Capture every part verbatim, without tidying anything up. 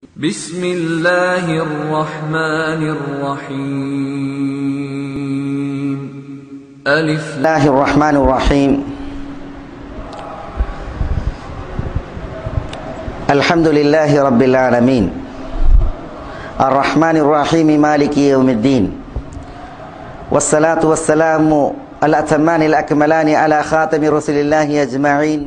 ബിസ്മില്ലാഹിർ റഹ്മാനിർ റഹീം. അലിഫ് ബിസ്മില്ലാഹിർ റഹ്മാനിർ റഹീം. അൽഹംദുലില്ലാഹി റബ്ബിൽ ആലമീൻ. അർറഹ്മാനിർ റഹീം മാലികി യൗമിദ്ദീൻ. വസ്സലാത്തു വസ്സലാമു അലാ അത്മാനിൽ അക്മലാനി അലാ ഖാതമി റസൂലില്ലാഹി അജ്മഈൻ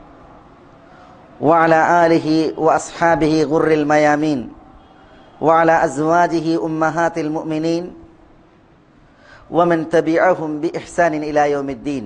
وعلى آله وأصحابه غر الميامين وعلى أزواجه أمهات المؤمنين ومن تبعهم بإحسان إلى يوم الدين.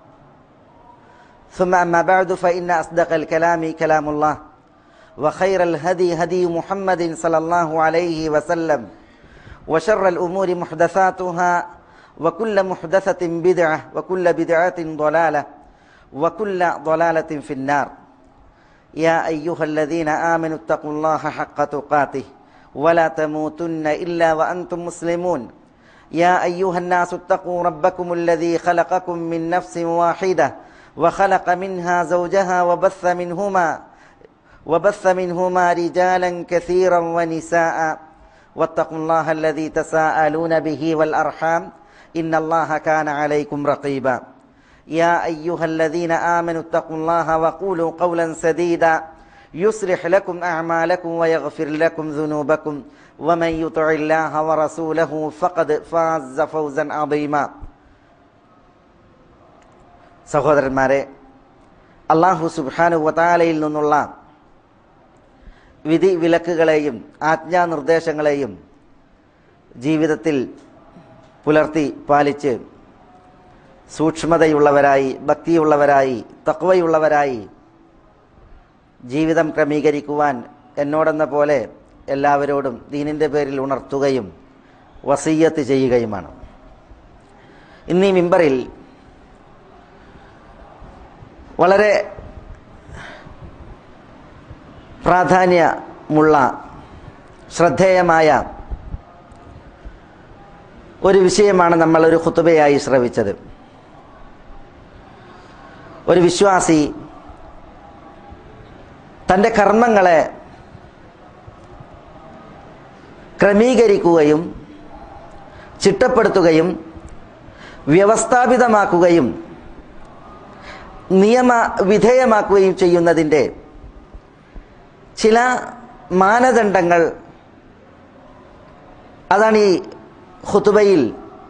ثم أما بعد فإن أصدق الكلام كلام الله وخير الهدي هدي محمد صلى الله عليه وسلم وشر الأمور محدثاتها وكل محدثة بدعة وكل بدعة ضلالة وكل ضلالة في النار. يا أيها الذين آمنوا اتقوا الله حق تقاته ولا تموتن إلا وأنتم مسلمون. يا أيها الناس اتقوا ربكم الذي خلقكم من نفس واحدة وخلق منها زوجها وبث منهما وبث منهما رجالا كثيرا ونساء واتقوا الله الذي تساءلون به والأرحام إن الله كان عليكم رقيبا. يا أيها الذين آمنوا اتقوا الله وقولوا قولا سديدا يصلح لكم أعمالكم ويغفر لكم ذنوبكم ومن يطع الله ورسوله فقد فاز فوزا عظيما. സഹോദരന്മാരെ, അല്ലാഹു സുബ്ഹാനഹു വ തആലയിൽ നിന്നുള്ള വിധി വിലക്കുകളെയും ആജ്ഞാനിർദ്ദേശങ്ങളെയും ജീവിതത്തിൽ പുലർത്തി പാലിച്ച് സൂക്ഷ്മതയുള്ളവരായി, ഭക്തിയുള്ളവരായി, തഖ്വയുള്ളവരായി ജീവിതം ക്രമീകരിക്കുവാൻ എന്നോടെന്ന പോലെ എല്ലാവരോടും ദീനിൻ്റെ പേരിൽ ഉണർത്തുകയും വസിയ്യത്ത് ചെയ്യുകയുമാണ്. ഇന്നീ മിമ്പറിൽ വളരെ പ്രാധാന്യമുള്ള ശ്രദ്ധേയമായ ഒരു വിഷയമാണ് നമ്മൾ ഒരു ഖുതുബയായി ശ്രവിച്ചത്. ഒരു വിശ്വാസി തൻ്റെ കർമ്മങ്ങളെ ക്രമീകരിക്കുകയും ചിട്ടപ്പെടുത്തുകയും വ്യവസ്ഥാപിതമാക്കുകയും നിയമവിധേയമാക്കുകയും ചെയ്യുന്നതിൻ്റെ ചില മാനദണ്ഡങ്ങൾ, അതാണ് ഈ ഖുതുബയിൽ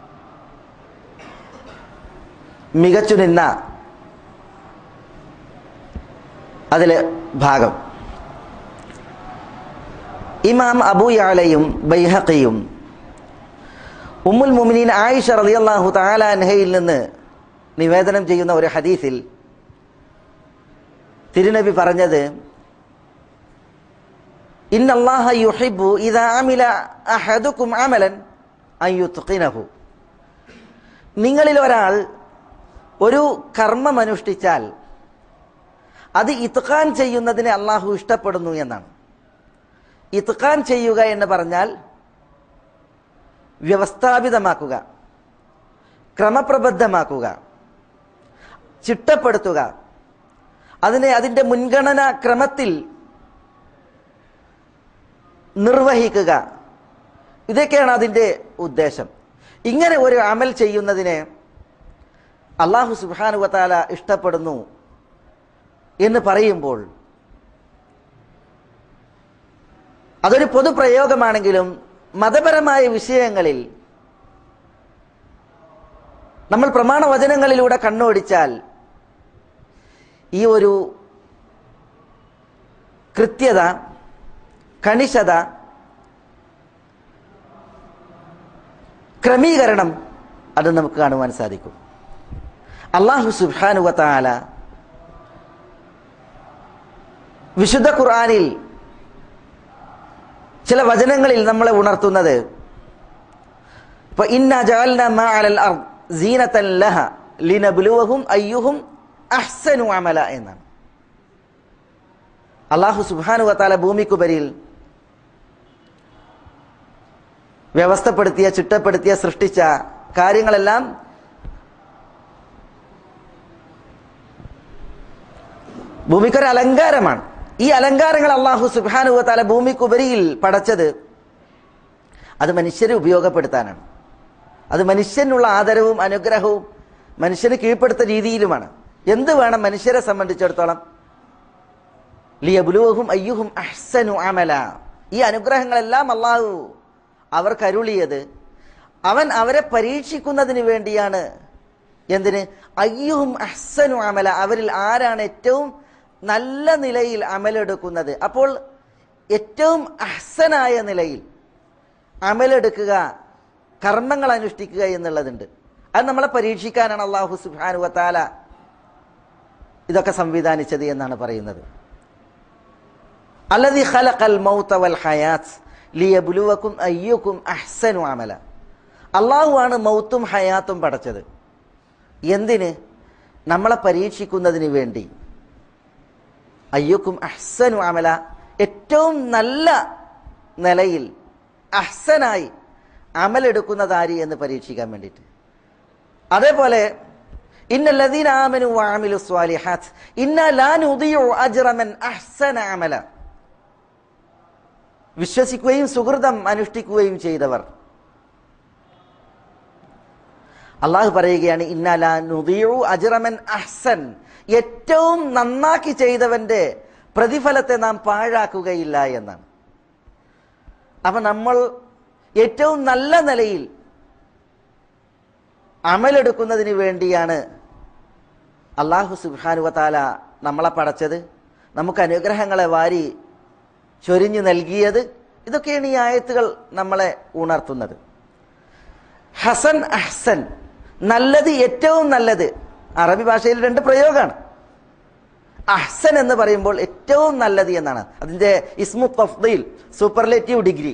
മികച്ചു നിന്ന അതിലെ ഭാഗം. ഇമാം അബൂ യഅലയും ബൈഹഖിയും ഉമ്മുൽ മുഅ്മിനീൻ ആയിഷ റളിയല്ലാഹു തആല അൻഹയിൽ നിന്ന് നിവേദനം ചെയ്യുന്ന ഒരു ഹദീസിൽ തിരുനബി പറഞ്ഞത്, ഇന്നല്ലാഹ യുഹിബ്ബു ഇദാ അമില അഹദുകും അമലൻ അൻ യുത്ഖിനഹു. നിങ്ങളിൽ ഒരാൾ ഒരു കർമ്മം അനുഷ്ഠിച്ചാൽ അത് ഇത്ഖാൻ ചെയ്യുന്നതിനെ അള്ളാഹു ഇഷ്ടപ്പെടുന്നു എന്നാണ്. ഇത്ഖാൻ ചെയ്യുക എന്ന് പറഞ്ഞാൽ വ്യവസ്ഥാപിതമാക്കുക, ക്രമപ്രബദ്ധമാക്കുക, ചിട്ടപ്പെടുത്തുക, അതിനെ അതിൻ്റെ മുൻഗണനാ ക്രമത്തിൽ നിർവഹിക്കുക. ഇതൊക്കെയാണ് അതിൻ്റെ ഉദ്ദേശം. ഇങ്ങനെ ഒരു അമൽ ചെയ്യുന്നതിനെ അല്ലാഹു സുബ്ഹാനഹു വ തആല ഇഷ്ടപ്പെടുന്നു എന്ന് പറയുമ്പോൾ അതൊരു പൊതുപ്രയോഗമാണെങ്കിലും മതപരമായ വിഷയങ്ങളിൽ നമ്മൾ പ്രമാണവചനങ്ങളിലൂടെ കണ്ണോടിച്ചാൽ ഈ ഒരു കൃത്യത, കണിശത, ക്രമീകരണം അത് നമുക്ക് കാണുവാൻ സാധിക്കും. അല്ലാഹു സുബ്ഹാനഹു വ തആല വിശുദ്ധ ഖുർആനിൽ ചില വചനങ്ങളിൽ നമ്മളെ ഉണർത്തുന്നത്, ഇന്നാ ജഅൽനാ മാ അലൽ അർദ് സീനതൻ ലഹ ലിനബ്ലുവഹും അയ്യുഹും അഹ്സനു അമല എന്നാണ്. അല്ലാഹു സുബ്ഹാനഹു വ തആല ഭൂമിക്കുപരിയിൽ വ്യവസ്ഥപ്പെടുത്തിയ, ചിട്ടപ്പെടുത്തിയ, സൃഷ്ടിച്ച കാര്യങ്ങളെല്ലാം ഭൂമിക്കൊരു അലങ്കാരമാണ്. ഈ അലങ്കാരങ്ങൾ അല്ലാഹു സുബ്ഹാനഹു വ തആല ഭൂമിക്കുപരിയിൽ പടച്ചത് അത് മനുഷ്യരെ ഉപയോഗപ്പെടുത്താനാണ്. അത് മനുഷ്യനുള്ള ആദരവും അനുഗ്രഹവും മനുഷ്യന് കീഴ്പ്പെടുത്ത രീതിയിലുമാണ്. എന്ത് വേണം മനുഷ്യരെ സംബന്ധിച്ചിടത്തോളം? ലിയബ്ലുവഹും അയ്യുഹും അഹ്സനു അമല. ഈ അനുഗ്രഹങ്ങളെല്ലാം അല്ലാഹു അവർക്ക് അരുളിയത് അവൻ അവരെ പരീക്ഷിക്കുന്നതിന് വേണ്ടിയാണ്. എന്തിന്? അയ്യുഹും അഹ്സനു അമല, അവരിൽ ആരാണ് ഏറ്റവും നല്ല നിലയിൽ അമലെടുക്കുന്നത്. അപ്പോൾ ഏറ്റവും അഹ്സനായ നിലയിൽ അമലെടുക്കുക, കർമ്മങ്ങൾ അനുഷ്ഠിക്കുക എന്നുള്ളതുണ്ട്. അത് നമ്മളെ പരീക്ഷിക്കാനാണ് അല്ലാഹു സുബ്ഹാനഹു വ തആല ഇതൊക്കെ സംവിധാനിച്ചത് എന്നാണ് പറയുന്നത്. അല്ലദീ ഖലഖൽ മൗത വൽ ഹയാത്ത് ലിയബ്ലുവകും അയ്യുകും അഹ്സനു അമല. അല്ലാഹു ആണ് മൗത്തും ഹയാത്തും പടച്ചത്. എന്തിന്? നമ്മളെ പരീക്ഷിക്കുന്നതിന് വേണ്ടി. അയ്യുക്കും അഹ്സനു അമല, ഏറ്റവും നല്ല നിലയിൽ അഹ്സനായി അമലെടുക്കുന്നതാരി എന്ന് പരീക്ഷിക്കാൻ വേണ്ടിയിട്ട്. അതേപോലെ ഇന്നല്ലദീന ആമനു വഅമിലു സ്വാലിഹാത്ത് ഇന്നാ ലാ നുദിഉ അജ്റ മൻ അഹ്സന അമല. വിശ്വസിക്കുകയും സുഹൃതം അനുഷ്ഠിക്കുകയും ചെയ്തവർ, അള്ളാഹു പറയുകയാണ് ഇന്നാ ലാ നുദിഉ അജ്റ മൻ അഹ്സൻ, ഏറ്റവും നന്നാക്കി ചെയ്തവന്റെ പ്രതിഫലത്തെ നാം പാഴാക്കുകയില്ല എന്നാണ്. അപ്പൊ നമ്മൾ ഏറ്റവും നല്ല നിലയിൽ അമലെടുക്കുന്നതിന് വേണ്ടിയാണ് അല്ലാഹു സുബ്ഹാനഹു വ തആല നമ്മളെ പടച്ചത്, നമുക്ക് അനുഗ്രഹങ്ങളെ വാരി ചൊരിഞ്ഞു നൽകിയത്. ഇതൊക്കെയാണ് ഈ ആയത്തുകൾ നമ്മളെ ഉണർത്തുന്നത്. ഹസൻ അഹ്സൻ, നല്ലത്, ഏറ്റവും നല്ലത്. അറബി ഭാഷയിൽ രണ്ട് പ്രയോഗമാണ്. അഹ്സൻ എന്ന് പറയുമ്പോൾ ഏറ്റവും നല്ലത് എന്നാണ് അതിന്റെ ഇസ്മു തഫ്ദീൽ, സൂപ്പർലേറ്റീവ് ഡിഗ്രി.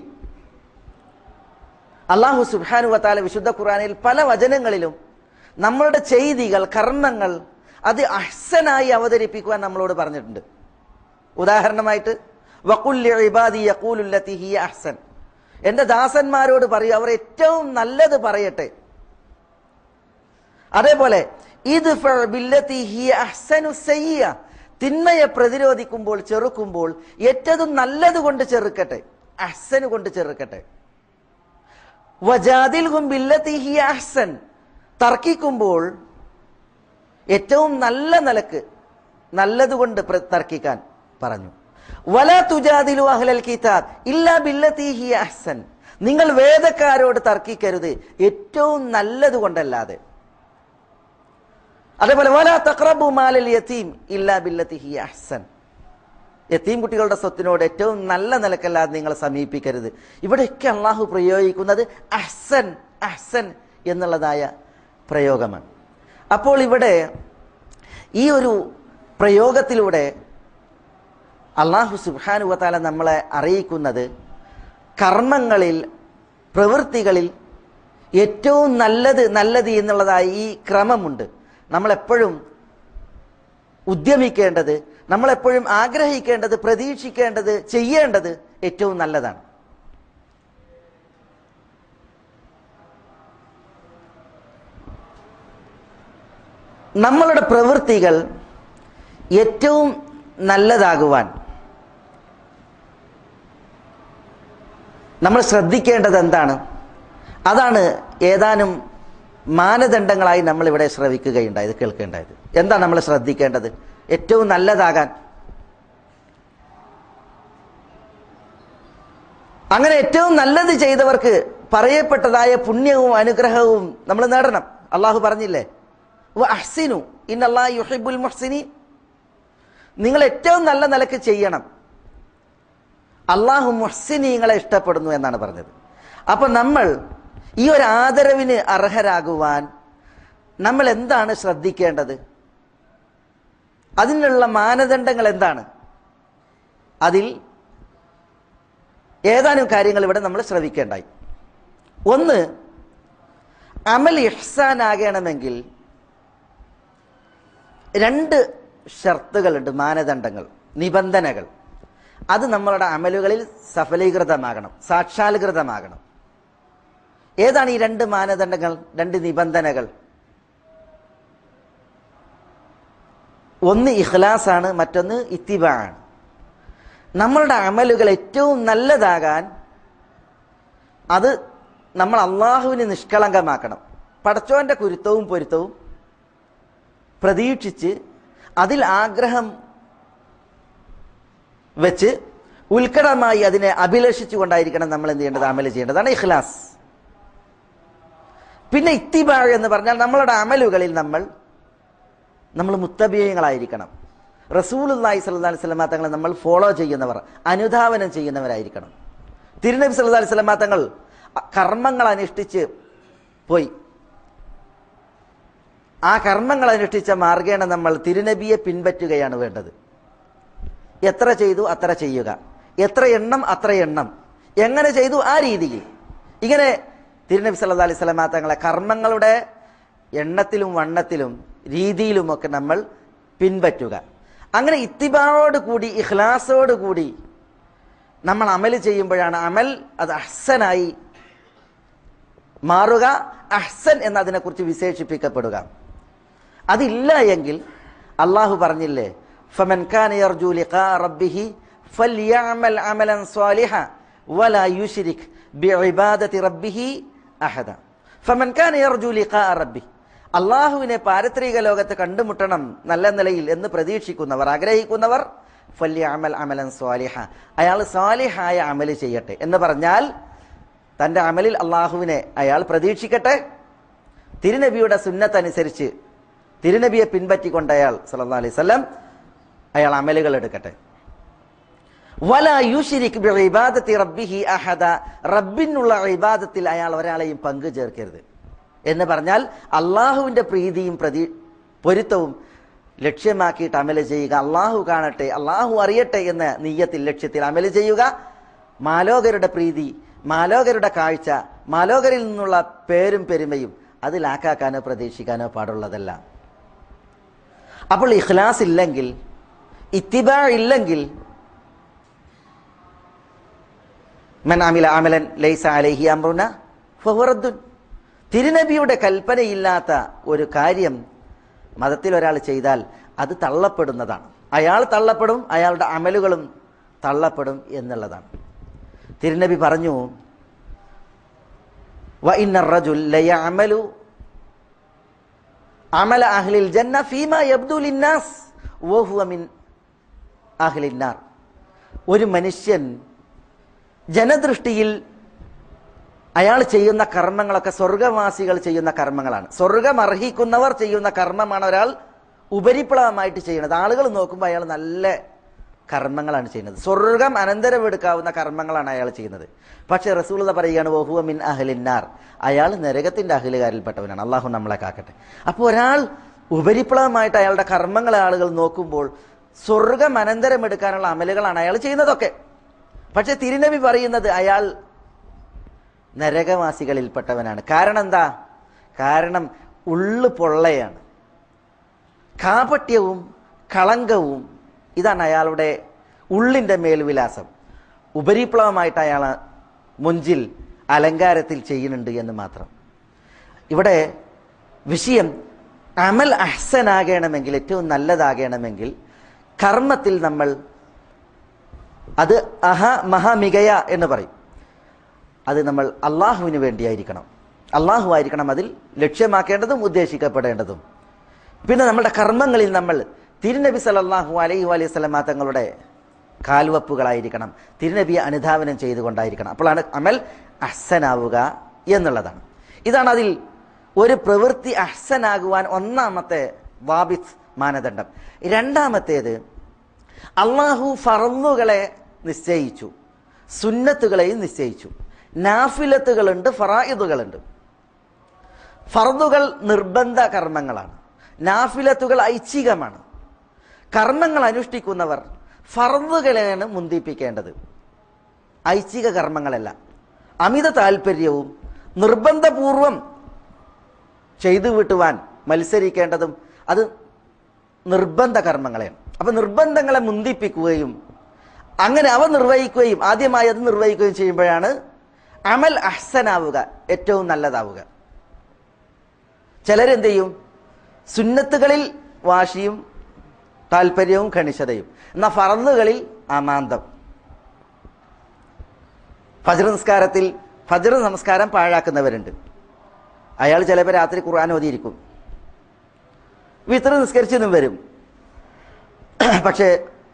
അല്ലാഹു സുബ്ഹാനഹു വ തആല വിശുദ്ധ ഖുർആനിൽ പല വചനങ്ങളിലും നമ്മളുടെ ചെയ്തികൾ, കർമ്മങ്ങൾ അത് അഹ്സനായി അവതരിപ്പിക്കുവാൻ നമ്മളോട് പറഞ്ഞിട്ടുണ്ട്. ഉദാഹരണമായിട്ട് വഖുൽ ലിഇബാദി യഖൂലു ലത്തി ഹിയ അഹ്സൻ, എൻ്റെ ദാസന്മാരോട് പറയൂ അവർ ഏറ്റവും നല്ലത് പറയട്ടെ. അതേപോലെ ഇദ്ഫഅ ബില്ലത്തി ഹിയ അഹ്സനു സയ്യിഅ, തിന്മയെ പ്രതിരോധിക്കുമ്പോൾ, ചെറുക്കുമ്പോൾ ഏറ്റവും നല്ലത് കൊണ്ട് ചെറുക്കട്ടെ, അഹ്സന് കൊണ്ട് ചെറുക്കട്ടെ. വജാദിൽഹും ബില്ലത്തി ഹിയ അഹ്സൻ, തർക്കിക്കുമ്പോൾ ഏറ്റവും നല്ല നിലക്ക് നല്ലതുകൊണ്ട് തർക്കിക്കാൻ പറഞ്ഞു. വലാ തുജാദിലു അഹ്ലൽ കിതാബ് ഇല്ലാ ബില്ലത്തി ഹിയ അഹ്സൻ, നിങ്ങൾ വേദക്കാരോട് തർക്കിക്കരുത് ഏറ്റവും നല്ലത് കൊണ്ടല്ലാതെ. അതേപോലെ വലാ തഖറബു മാലൽ യതീം ഇല്ലാ ബില്ലത്തി ഹിയ അഹ്സൻ, യതീം കുട്ടികളുടെ സ്വത്തിനോട് ഏറ്റവും നല്ല നിലക്കല്ലാതെ നിങ്ങൾ സമീപിക്കരുത്. ഇവിടെയൊക്കെ അള്ളാഹു പ്രയോഗിക്കുന്നത് അഹ്സൻ അഹ്സൻ എന്നുള്ളതായ പ്രയോഗമാണ്. അപ്പോൾ ഇവിടെ ഈ ഒരു പ്രയോഗത്തിലൂടെ അല്ലാഹു സുബ്ഹാനഹു വ തആല നമ്മളെ അറിയിക്കുന്നത് കർമ്മങ്ങളിൽ, പ്രവൃത്തികളിൽ ഏറ്റവും നല്ലത് നല്ലത് എന്നുള്ളതായി ഈ ക്രമമുണ്ട്. നമ്മളെപ്പോഴും ഉദ്യമിക്കേണ്ടത്, നമ്മളെപ്പോഴും ആഗ്രഹിക്കേണ്ടത്, പ്രതീക്ഷിക്കേണ്ടത്, ചെയ്യേണ്ടത് ഏറ്റവും നല്ലതാണ്. നമ്മളുടെ പ്രവൃത്തികൾ ഏറ്റവും നല്ലതാകുവാൻ നമ്മൾ ശ്രദ്ധിക്കേണ്ടത് എന്താണ്? അതാണ് ഏതാനും മാനദണ്ഡങ്ങളായി നമ്മളിവിടെ ശ്രവിക്കുകയുണ്ടായത്, കേൾക്കേണ്ടായത്. എന്താണ് നമ്മൾ ശ്രദ്ധിക്കേണ്ടത് ഏറ്റവും നല്ലതാകാൻ? അങ്ങനെ ഏറ്റവും നല്ലത് ചെയ്തവർക്ക് പറയപ്പെട്ടതായ പുണ്യവും അനുഗ്രഹവും നമ്മൾ നേടണം. അള്ളാഹു പറഞ്ഞില്ലേ, വഅഹ്സിനു ഇന്നല്ലാഹ യുഹിബ്ബുൽ മുഹ്സിനീൻ, നിങ്ങൾ ഏറ്റവും നല്ല നിലക്ക് ചെയ്യണം, അള്ളാഹു മുഹ്സിനീങ്ങളെ ഇഷ്ടപ്പെടുന്നു എന്നാണ് പറഞ്ഞത്. അപ്പൊ നമ്മൾ ഈ ഒരു ആദരവിന് അർഹരാകുവാൻ നമ്മൾ എന്താണ് ശ്രദ്ധിക്കേണ്ടത്? അതിനുള്ള മാനദണ്ഡങ്ങൾ എന്താണ്? അതിൽ ഏതാനും കാര്യങ്ങൾ ഇവിടെ നമ്മൾ ശ്രവിക്കേണ്ടായി. ഒന്ന്, അമൽ ഇഹ്സാൻ ആകണമെങ്കിൽ രണ്ട് ഷർത്തുകളുണ്ട്, മാനദണ്ഡങ്ങൾ, നിബന്ധനകൾ. അത് നമ്മളുടെ അമലുകളിൽ സഫലീകൃതമാകണം, സാക്ഷാത്കൃതമാകണം. ഏതാണ് ഈ രണ്ട് മാനദണ്ഡങ്ങൾ, രണ്ട് നിബന്ധനകൾ? ഒന്ന് ഇഖ്ലാസാണ്, മറ്റൊന്ന് ഇത്തിബാ ആണ്. നമ്മളുടെ അമലുകൾ ഏറ്റവും നല്ലതാകാൻ അത് നമ്മൾ അള്ളാഹുവിന് നിഷ്കളങ്കമാക്കണം. പടച്ചോന്റെ കുരുത്തവും പൊരുത്തവും പ്രതീക്ഷിച്ച് അതിൽ ആഗ്രഹം വെച്ച് ഉത്കടമായി അതിനെ അഭിലഷിച്ചു കൊണ്ടായിരിക്കണം നമ്മൾ എന്ത് ചെയ്യേണ്ടത്, അമൽ ചെയ്യേണ്ടതാണ് ഇഖ്ലാസ്. പിന്നെ ഇത്തിബാ എന്ന് പറഞ്ഞാൽ നമ്മളുടെ അമലുകളിൽ നമ്മൾ നമ്മൾ മുത്തബിയങ്ങളായിരിക്കണം. റസൂലുള്ളാഹി സ്വല്ലല്ലാഹു അലൈഹി വസല്ലം തങ്ങളെ നമ്മൾ ഫോളോ ചെയ്യുന്നവർ, അനുധാവനം ചെയ്യുന്നവരായിരിക്കണം. തിരുനബി സല്ലല്ലാഹു അലൈഹി വസല്ലം തങ്ങൾ കർമ്മങ്ങൾ അനുഷ്ഠിച്ച് പോയി. ആ കർമ്മങ്ങൾ അനുഷ്ഠിച്ച മാർഗേണ നമ്മൾ തിരുനബിയെ പിൻപറ്റുകയാണ് വേണ്ടത്. എത്ര ചെയ്തു അത്ര ചെയ്യുക, എത്ര എണ്ണം അത്ര എണ്ണം, എങ്ങനെ ചെയ്തു ആ രീതിയിൽ. ഇങ്ങനെ തിരുനബി സല്ലല്ലാഹു അലൈഹി വസല്ലം തങ്ങളെ കർമ്മങ്ങളുടെ എണ്ണത്തിലും വണ്ണത്തിലും രീതിയിലുമൊക്കെ നമ്മൾ പിൻപറ്റുക. അങ്ങനെ ഇത്തിബായോട് കൂടി ഇഖ്ലാസോട് കൂടി നമ്മൾ അമൽ ചെയ്യുമ്പോഴാണ് അമൽ അത് അഹ്സനായി മാറുക, അഹ്സൻ എന്നതിനെക്കുറിച്ച് വിശേഷിപ്പിക്കപ്പെടുക. അതില്ല എങ്കിൽ അള്ളാഹു പറഞ്ഞില്ലേ, ഫമൻ കാന യർജു ലിഖാ റബ്ബിഹി ഫൽയഅമൽ അമലൻ സ്വാലിഹ വലാ യുശ്രിക് ബിഇബാദതി റബ്ബിഹി അഹദ. ഫമൻ കാന യർജു ലിഖാ റബ്ബിഹി, അള്ളാഹുവിനെ പാരത്രിക ലോകത്ത് കണ്ടുമുട്ടണം നല്ല നിലയിൽ എന്ന് പ്രതീക്ഷിക്കുന്നവർ, ആഗ്രഹിക്കുന്നവർ, ഫൽയഅമൽ അമലൻ സ്വാലിഹ, അയാൾ സ്വാലിഹായ അമൽ ചെയ്യട്ടെ. എന്ന് പറഞ്ഞാൽ തൻ്റെ അമലിൽ അള്ളാഹുവിനെ അയാൾ പ്രതീക്ഷിക്കട്ടെ. തിരുനബിയുടെ സുന്നത്ത് അനുസരിച്ച് തിരുനബിയെ പിൻപറ്റിക്കൊണ്ട് അയാൾ സല്ലല്ലാഹു അലൈഹി വസല്ലം അയാൾ അമലുകൾ എടുക്കട്ടെ. വലാ യുശ്രിക് ബിഇബാദതി റബ്ബിഹി അഹദ, റബ്ബിനുള്ള ഇബാദത്തിൽ അയാൾ ഒരാളെയും പങ്കു ചേർക്കരുത്. എന്ന് പറഞ്ഞാൽ അള്ളാഹുവിൻ്റെ പ്രീതിയും പ്രതി പൊരുത്തവും ലക്ഷ്യമാക്കിയിട്ട് അമല് ചെയ്യുക. അള്ളാഹു കാണട്ടെ, അള്ളാഹു അറിയട്ടെ എന്ന നിയ്യത്തിൽ ലക്ഷ്യത്തിൽ അമല് ചെയ്യുക. മാലോകരുടെ പ്രീതി, മാലോകരുടെ കാഴ്ച, മാലോകരിൽ നിന്നുള്ള പേരും പെരുമയും അതിലാക്കാനോ പ്രതീക്ഷിക്കാനോ പാടുള്ളതല്ല. അപ്പോൾ ഇഖ്ലാസ് ഇല്ലെങ്കിൽ, ഇത്തിബാ ഇല്ലെങ്കിൽ, മൻ അമില അമലൻ ലൈസ അലൈഹി അംറുന ഫഹുവ റദ്ദുൻ, തിരുനബിയുടെ കൽപ്പനയില്ലാത്ത ഒരു കാര്യം മതത്തിൽ ഒരാൾ ചെയ്താൽ അത് തള്ളപ്പെടുന്നതാണ്. അയാൾ തള്ളപ്പെടും, അയാളുടെ അമലുകളും തള്ളപ്പെടും എന്നുള്ളതാണ്. തിരുനബി പറഞ്ഞു, വ ഇന്ന റജുൽ ലയഅമലു അമല അഹ്ലിൽ ജന്ന ഫീമാ യബ്ദു ലിന്നാസ് വഹുവ മിൻ അഹ്ലിൻ നാർ. ഒരു മനുഷ്യൻ ജനദൃഷ്ടിയിൽ അയാൾ ചെയ്യുന്ന കർമ്മങ്ങളൊക്കെ സ്വർഗവാസികൾ ചെയ്യുന്ന കർമ്മങ്ങളാണ്. സ്വർഗം അർഹിക്കുന്നവർ ചെയ്യുന്ന കർമ്മമാണ് ഒരാൾ ഉപരിപ്ലവമായിട്ട് ചെയ്യുന്നത്. ആളുകൾ നോക്കുമ്പോൾ അയാൾ നല്ല കർമ്മങ്ങളാണ് ചെയ്യുന്നത്, സ്വർഗം അനന്തരമെടുക്കാവുന്ന കർമ്മങ്ങളാണ് അയാൾ ചെയ്യുന്നത്. പക്ഷെ റസൂലുള്ളാഹി പറയുകയാണ്, വഹുവ മിൻ അഹ്ലിന്നാർ, അയാൾ നരകത്തിന്റെ അഹ്ലുകാരിൽപ്പെട്ടവനാണ്. അള്ളാഹു നമ്മളെ കാക്കട്ടെ. അപ്പോൾ ഒരാൾ ഉപരിപ്ലവമായിട്ട് അയാളുടെ കർമ്മങ്ങളെ ആളുകൾ നോക്കുമ്പോൾ സ്വർഗം അനന്തരമെടുക്കാനുള്ള അമലുകളാണ് അയാൾ ചെയ്യുന്നതൊക്കെ. പക്ഷെ തിരുനബി പറയുന്നത് അയാൾ നരകവാസികളിൽപ്പെട്ടവനാണ്. കാരണം എന്താ? കാരണം ഉള്ളു പൊള്ളയാണ്, കാപട്യവും കളങ്കവും ഇതാണ് അയാളുടെ ഉള്ളിൻ്റെ മേൽവിലാസം. ഉപരിപ്ലവമായിട്ട് അയാൾ മുഞ്ചിൽ അലങ്കാരത്തിൽ ചെയ്യുന്നുണ്ട് എന്ന് മാത്രം. ഇവിടെ വിഷയം അമൽ അഹ്സനാകണമെങ്കിൽ, ഏറ്റവും നല്ലതാകണമെങ്കിൽ കർമ്മത്തിൽ നമ്മൾ അത് അഹ മഹാമികയ എന്ന് പറയും. അത് നമ്മൾ അള്ളാഹുവിന് വേണ്ടിയായിരിക്കണം, അള്ളാഹു ആയിരിക്കണം അതിൽ ലക്ഷ്യമാക്കേണ്ടതും ഉദ്ദേശിക്കപ്പെടേണ്ടതും. പിന്നെ നമ്മുടെ കർമ്മങ്ങളിൽ നമ്മൾ തിരുനബി സല്ലല്ലാഹു അലൈഹി വസല്ലം തങ്ങളുടെ കാൽവപ്പുകളായിരിക്കണം, തിരുനബിയെ അനുധാവനം ചെയ്തുകൊണ്ടായിരിക്കണം. അപ്പോഴാണ് അമൽ അഹ്സനാവുക എന്നുള്ളതാണ്. ഇതാണ് അതിൽ ഒരു പ്രവൃത്തി അഹ്സനാകുവാൻ ഒന്നാമത്തെ വാബിത്ത്, മാനദണ്ഡം. രണ്ടാമത്തേത്, അള്ളാഹു ഫർളുകളെ നിശ്ചയിച്ചു, സുന്നത്തുകളെയും നിശ്ചയിച്ചു. നാഫിലത്തുകളുണ്ട്, ഫറായിദുകളുണ്ട്. ഫർളുകൾ നിർബന്ധ കർമ്മങ്ങളാണ്, നാഫിലത്തുകൾ ഐച്ഛികമാണ്. കർമ്മങ്ങൾ അനുഷ്ഠിക്കുന്നവർ ഫർളുകളെയാണ് മുന്തിപ്പിക്കേണ്ടത്, ഐച്ഛിക കർമ്മങ്ങളല്ല. അമിത താല്പര്യവും നിർബന്ധപൂർവം ചെയ്തു വിട്ടുവാൻ മത്സരിക്കേണ്ടതും അത് നിർബന്ധ കർമ്മങ്ങളെയാണ്. അപ്പൊ നിർബന്ധങ്ങളെ മുന്തിപ്പിക്കുകയും അങ്ങനെ അവ നിർവഹിക്കുകയും ആദ്യമായി അത് നിർവഹിക്കുകയും ചെയ്യുമ്പോഴാണ് അമൽ അഹ്സനാവുക, ഏറ്റവും നല്ലതാവുക. ചിലരെന്ത് ചെയ്യും? സുന്നത്തുകളിൽ വാശിയും താല്പര്യവും ഖണിശതയും, എന്നാൽ ഫർളുകളിൽ അമാന്തം. ഫജ്ർ നിസ്കാരത്തിൽ ഫജ്ർ നമസ്കാരം പാഴാക്കുന്നവരുണ്ട്. അയാൾ ചിലപ്പോൾ രാത്രി ഖുർആൻ ഓതിയിരിക്കും, വിത്ർ നിസ്കരിച്ചെന്നും വരും. പക്ഷേ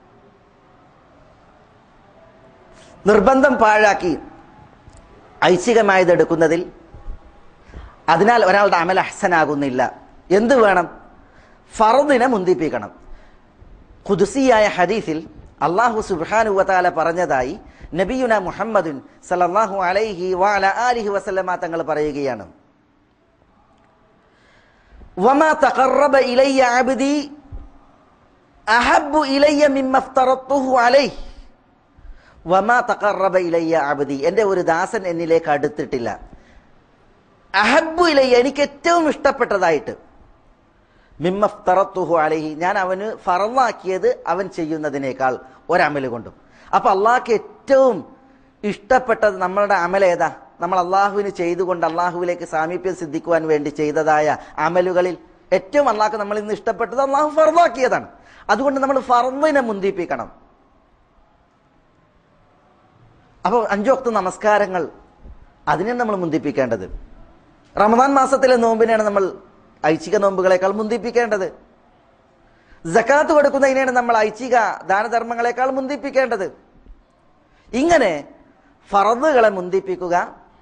നിർബന്ധം പാഴാക്കി ഐച്ഛികമായത് എടുക്കുന്നതിൽ അതിനാൽ ഒരാളുടെ അമൽ അഹ്സനാകുന്നില്ല. എന്ത് വേണം? ഫർദിനെ മുന്തിപ്പിക്കണം. ഖുദ്സിയായ ഹദീസിൽ അല്ലാഹു സുബ്ഹാനഹു വ തആല പറഞ്ഞതായി നബിയുന മുഹമ്മദുൻ സല്ലല്ലാഹു അലൈഹി വഅല ആലിഹി വസല്ലമ തങ്ങൾ പറയുകയാണ്, വമാ തഖറബ ഇലയ്യ അബ്ദി അഹബ്ബു ഇലയ്യ മിമ്മ അഫ്തറത്തുഹു അലൈഹി വമാ തഖറബ ഇലയ്യ അബ്ദി, എൻ്റെ ഒരു ദാസൻ എന്നിലേക്ക് അടുത്തിട്ടില്ല. അഹബ്ബു ഇലയ്യ, എനിക്ക് ഏറ്റവും ഇഷ്ടപ്പെട്ടതായിട്ട്, മിമ്മ അഫ്തറത്തുഹു അലൈഹി, ഞാൻ അവന് ഫർളാക്കിയത് അവൻ ചെയ്യുന്നതിനേക്കാൾ ഒരമല് കൊണ്ടും. അപ്പൊ അള്ളാഹ്ക്ക് ഏറ്റവും ഇഷ്ടപ്പെട്ടത് നമ്മളുടെ അമൽ ഏതാ? നമ്മൾ അള്ളാഹുവിന് ചെയ്തുകൊണ്ട് അള്ളാഹുവിലേക്ക് സാമീപ്യം സിദ്ധിക്കുവാൻ വേണ്ടി ചെയ്തതായ അമലുകളിൽ ഏറ്റവും അള്ളാഹ്ക്ക് നമ്മൾ ഇന്ന് ഇഷ്ടപ്പെട്ടത് അള്ളാഹു ഫർളാക്കിയതാണ്. അതുകൊണ്ട് നമ്മൾ ഫർളിനെ മുന്തിപ്പിക്കണം. അപ്പോൾ അഞ്ചു വക്ത് നമസ്കാരങ്ങൾ അതിനെ നമ്മൾ മുന്തിപ്പിക്കേണ്ടത്. റമദാൻ മാസത്തിലെ നോമ്പിനെയാണ് നമ്മൾ ഐച്ഛിക നോമ്പുകളെക്കാൾ മുന്തിപ്പിക്കേണ്ടത്. സക്കാത്ത് കൊടുക്കുന്നതിനെയാണ് നമ്മൾ ഐച്ഛിക ദാനധർമ്മങ്ങളെക്കാൾ മുന്തിപ്പിക്കേണ്ടത്. ഇങ്ങനെ ഫർദുകളെ മുന്തിപ്പിക്കുക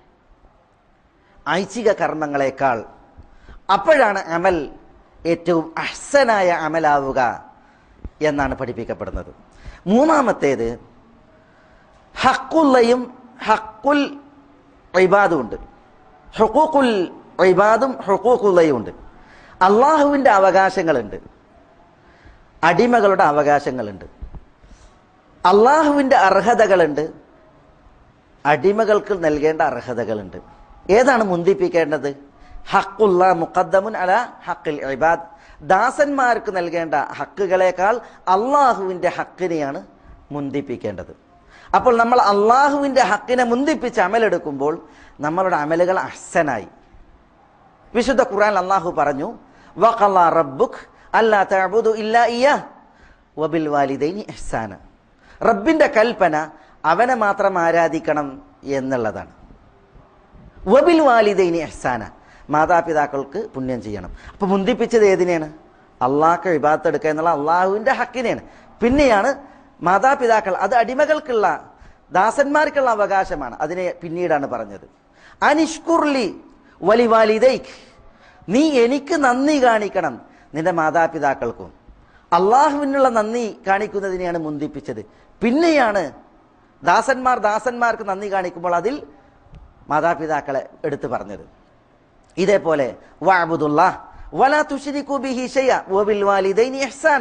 ഐച്ഛിക കർമ്മങ്ങളെക്കാൾ. അപ്പോഴാണ് അമൽ ഏറ്റവും അഹ്സനായ അമലാവുക എന്നാണ് പഠിപ്പിക്കപ്പെടുന്നത്. മൂന്നാമത്തേത് ഹക്കുല്ലയും ഹക്കുൽ ഇബാദും ഉണ്ട്. ഹുഖൂഖുൽ ഇബാദും ഹുഖൂഖുല്ലയും ഉണ്ട്. അള്ളാഹുവിൻ്റെ അവകാശങ്ങളുണ്ട്, അടിമകളുടെ അവകാശങ്ങളുണ്ട്. അള്ളാഹുവിൻ്റെ അർഹതകളുണ്ട്, അടിമകൾക്ക് നൽകേണ്ട അർഹതകളുണ്ട്. ഏതാണ് മുന്തിപ്പിക്കേണ്ടത്? ഹക്കുല്ല മുഖദ്ദമുൻ അല ഹക്കിൽ ഇബാദ്, ദാസന്മാർക്ക് നൽകേണ്ട ഹക്കുകളേക്കാൾ അള്ളാഹുവിൻ്റെ ഹക്കിനെയാണ് മുന്തിപ്പിക്കേണ്ടത്. അപ്പോൾ നമ്മൾ അള്ളാഹുവിൻ്റെ ഹക്കിനെ മുന്തിപ്പിച്ച് അമലെടുക്കുമ്പോൾ നമ്മളുടെ അമലുകൾ അഹ്സനായി. വിശുദ്ധ ഖുർആൻ അള്ളാഹു പറഞ്ഞു, വഖളാ റബ്ബുക് അല്ലാ തഅബുദു ഇല്ലാ ഇയ്യാഹ് വബിൽ വാലിദൈനി ഇഹ്സാന. റബ്ബിൻ്റെ കൽപ്പന അവനെ മാത്രം ആരാധിക്കണം എന്നുള്ളതാണ്. വബിൽ വാലിദൈനി ഇഹ്സാന, മാതാപിതാക്കൾക്ക് പുണ്യം ചെയ്യണം. അപ്പൊ മുന്തിപ്പിച്ചത് ഏതിനെയാണ്? അള്ളാഹ്ക്ക് ഇബാദത്ത് എടുക്കുക എന്നുള്ള അള്ളാഹുവിൻ്റെ ഹക്കിനെയാണ്. പിന്നെയാണ് മാതാപിതാക്കൾ, അത് അടിമകൾക്കുള്ള ദാസന്മാർക്കുള്ള അവകാശമാണ്, അതിനെ പിന്നീടാണ് പറഞ്ഞത്. അനിഷ്കുർലി വലിവാലിദൈക്, നീ എനിക്ക് നന്ദി കാണിക്കണം നിന്റെ മാതാപിതാക്കൾക്കും. അള്ളാഹുവിനുള്ള നന്ദി കാണിക്കുന്നതിനെയാണ് മുന്തിപ്പിച്ചത്. പിന്നെയാണ് ദാസന്മാർ ദാസന്മാർക്ക് നന്ദി കാണിക്കുമ്പോൾ അതിൽ മാതാപിതാക്കളെ എടുത്തു പറഞ്ഞത്. ഇതേപോലെ വഅബ്ദുല്ലാഹ് വലാ തുശ്രികൂ ബിഹി ശൈഅ വബിൽ വാലിദൈനി ഇഹ്സാന,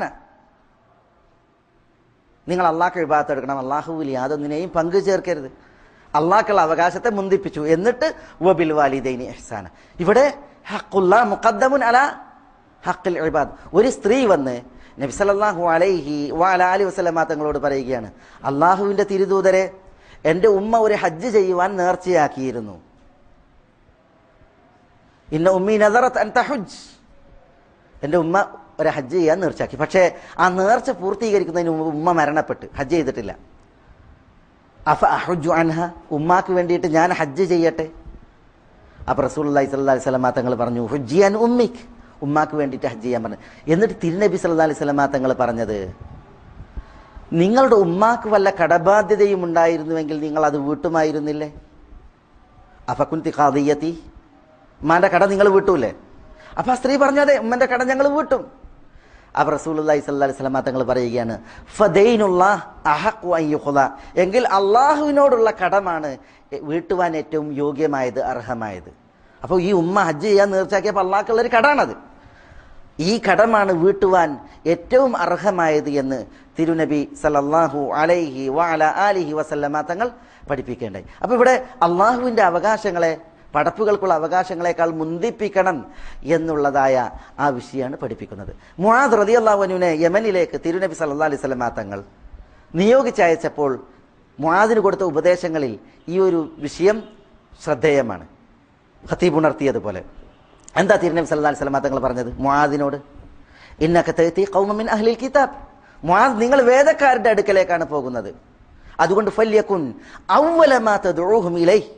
നിങ്ങൾ അള്ളാഹ്ക്ക് ഇബാദത്ത് എടുക്കണം, അള്ളാഹുവിൽ യാതൊന്നിനെയും പങ്കു ചേർക്കരുത്. അള്ളാഹ്ക്കുള്ള അവകാശത്തെ മുന്തിപ്പിച്ചു. എന്നിട്ട് വബിൽ വാലിദൈനി ഇഹ്സാന, ഇവിടെ ഹഖുല്ലാ മുഖദ്ദമുൻ അലാ ഹഖിൽ ഇബാദ്. ഒരു സ്ത്രീ വന്ന് നബി സല്ലല്ലാഹു അലൈഹി വഅല ആലിഹി വസല്ലമ തങ്ങളോട് പറയുകയാണ്, അള്ളാഹുവിൻ്റെ തിരുദൂതരെ, എൻ്റെ ഉമ്മ ഒരു ഹജ്ജ് ചെയ്യുവാൻ നേർച്ചയാക്കിയിരുന്നു. ഇന്ന ഉമ്മി നദറത് അൻ തഹുജ്, എൻ്റെ ഉമ്മ ഒരു ഹജ്ജ് ചെയ്യാൻ നേർച്ചയാക്കി. പക്ഷേ ആ നേർച്ച പൂർത്തീകരിക്കുന്നതിന് മുമ്പ് ഉമ്മ മരണപ്പെട്ട് ഹജ്ജ് ചെയ്തിട്ടില്ല. അഫ അഹുജു അൻഹ, ഉമ്മാക്ക് വേണ്ടിയിട്ട് ഞാൻ ഹജ്ജ് ചെയ്യട്ടെ? അപ്പോൾ റസൂലുള്ളാഹി സ്വല്ലല്ലാഹി അലൈഹി വസല്ലമ തങ്ങൾ പറഞ്ഞു, ഹുജ്ജി അൻ ഉമ്മിക്, ഉമ്മാക്ക് വേണ്ടിയിട്ട് ഹജ്ജ് ചെയ്യാൻ പറഞ്ഞു. എന്നിട്ട് തിരുനബി സല്ലല്ലാഹി അലൈഹി വസല്ലമ തങ്ങൾ പറഞ്ഞത്, നിങ്ങളുടെ ഉമ്മാക്ക് വല്ല കടബാധ്യതയും ഉണ്ടായിരുന്നുവെങ്കിൽ നിങ്ങൾ അത് വീട്ടുമായിരുന്നില്ലേ? അഫകുൻതി ഖാദിയതി, ഉമ്മാൻ്റെ കട നിങ്ങൾ വീട്ടൂല്ലേ? അപ്പം ആ സ്ത്രീ പറഞ്ഞതെ, ഉമ്മൻ്റെ കട ഞങ്ങൾ വീട്ടും. അപ്പോൾ റസൂലുള്ളാഹി സ്വല്ലല്ലാഹി അലൈഹി വസല്ലമ തങ്ങൾ പറയുകയാണ്, ഫദൈനുല്ലാഹ് അഹഖു അൻ യുഖ്ദ, എങ്കിൽ അള്ളാഹുവിനോടുള്ള കടമാണ് വീട്ടുവാൻ ഏറ്റവും യോഗ്യമായത്, അർഹമായത്. അപ്പോൾ ഈ ഉമ്മ ഹജ്ജ് ചെയ്യാൻ നേർച്ചാക്കിയപ്പോൾ അള്ളാഹ്ക്കുള്ളൊരു കടാണത്. ഈ കടമാണ് വീട്ടുവാൻ ഏറ്റവും അർഹമായത് എന്ന് തിരുനബി സല്ലല്ലാഹു അലൈഹി വഅല ആലിഹി വസല്ലമ തങ്ങൾ പഠിപ്പിക്കേണ്ടായി. അപ്പോൾ ഇവിടെ അള്ളാഹുവിൻ്റെ അവകാശങ്ങളെ, പടപ്പുകൾക്കുള്ള അവകാശങ്ങളെക്കാൾ മുന്തിപ്പിക്കണം എന്നുള്ളതായ ആ വിഷയമാണ് പഠിപ്പിക്കുന്നത്. മുആദ് റളിയല്ലാഹു അൻഹുവിനെ യമനിലേക്ക് തിരുനബി സല്ലല്ലാഹു അലൈഹി വസല്ലമ തങ്ങൾ നിയോഗിച്ചയച്ചപ്പോൾ മുആദിന് കൊടുത്ത ഉപദേശങ്ങളിൽ ഈ ഒരു വിഷയം ശ്രദ്ധേയമാണ്. ഖതീബ് ഉണർത്തിയതുപോലെ എന്താ തിരുനബി സല്ലല്ലാഹു അലൈഹി വസല്ലമ തങ്ങൾ പറഞ്ഞത് മുആദിനോട്? ഇന്നക തഅതി ഖൗമൻ മിൻ അഹ്ലിൽ കിതാബ്, മുആദ് നിങ്ങൾ വേദക്കാരുടെ അടുക്കലേക്കാണ് പോകുന്നത്. അതുകൊണ്ട് ഫല്യകുൻ അവ്വല മാ തദ്ഉഹും ഇലൈഹി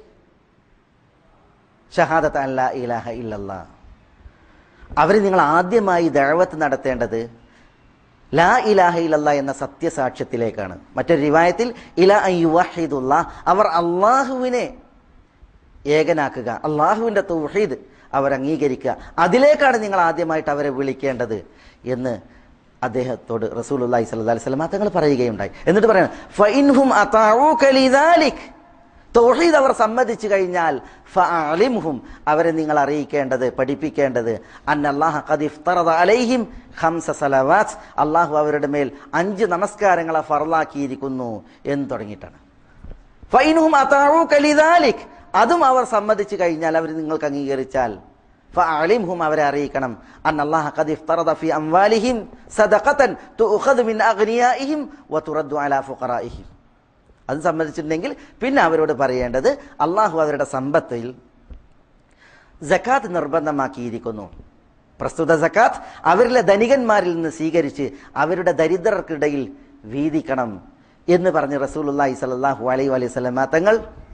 ഷഹാദത അൻ ലാ ഇലാഹ ഇല്ലല്ലാഹ്. അവർ നിങ്ങൾ ആദ്യമായി ദഅവത്ത് നടത്തേണ്ടത് ലാ ഇലാഹ ഇല്ലല്ലാഹ് എന്ന സത്യസാക്ഷ്യത്തിലേക്കാണ്. മറ്റൊരു റിവായത്തിൽ ഇലാ അൻ യുവഹിദുല്ലാഹ്, അവർ അള്ളാഹുവിനെ ഏകനാക്കുക, അള്ളാഹുവിൻ്റെ തൗഹീദ് അവർ അംഗീകരിക്കുക, അതിലേക്കാണ് നിങ്ങൾ ആദ്യമായിട്ട് അവരെ വിളിക്കേണ്ടത് എന്ന് അദ്ദേഹത്തോട് റസൂലുള്ളാഹി സ്വല്ലല്ലാഹി അലൈഹി വസല്ലം തങ്ങൾ പറയുകയുണ്ടായി. എന്നിട്ട് പറയണം ഫഇൻഹും അതാഊക ലിദാലിക്, തൗഹീദ് അവർ സമ്മതിച്ചു കഴിഞ്ഞാൽ ഫഅലിംഹും, അവരെ നിങ്ങൾ അറിയിക്കേണ്ടത്, പഠിപ്പിക്കേണ്ടത് അന്നല്ലാഹ ഖദ് ഇഫ്തറദ അലൈഹിം ഖംസ സലവാത്ത്, അള്ളാഹു അവരുടെ മേൽ അഞ്ച് നമസ്കാരങ്ങളെ ഫർളാക്കിയിരിക്കുന്നു എന്ന് തുടങ്ങിയിട്ടാണ്. ഫഇൻഹും അതാഊക ലിദാലിക്, അതും അവർ സമ്മതിച്ചു കഴിഞ്ഞാൽ, അവർ നിങ്ങൾക്ക് അംഗീകരിച്ചാൽ ഫഅലിംഹും, അവരെ അറിയിക്കണം അന്നല്ലാഹ ഖദ് ഇഫ്തറദ ഫീ അംവാലിഹിം സദഖതൻ തുഖദു മിൻ അഗ്നിയാഇഹിം വതുറദ്ദു അലാ ഫുഖറാഇഹിം. അത് സമ്മതിച്ചിട്ടുണ്ടെങ്കിൽ പിന്നെ അവരോട് പറയേണ്ടത് അള്ളാഹു അവരുടെ സമ്പത്തിൽ സക്കാത്ത് നിർബന്ധമാക്കിയിരിക്കുന്നു. പ്രസ്തുത സക്കാത്ത് അവരിലെ ധനികന്മാരിൽ നിന്ന് സ്വീകരിച്ച് അവരുടെ ദരിദ്രർക്കിടയിൽ വീതിക്കണം എന്ന് പറഞ്ഞ് റസൂലുള്ളാഹി സ്വല്ലല്ലാഹു അലൈഹി വസല്ലം തങ്ങൾ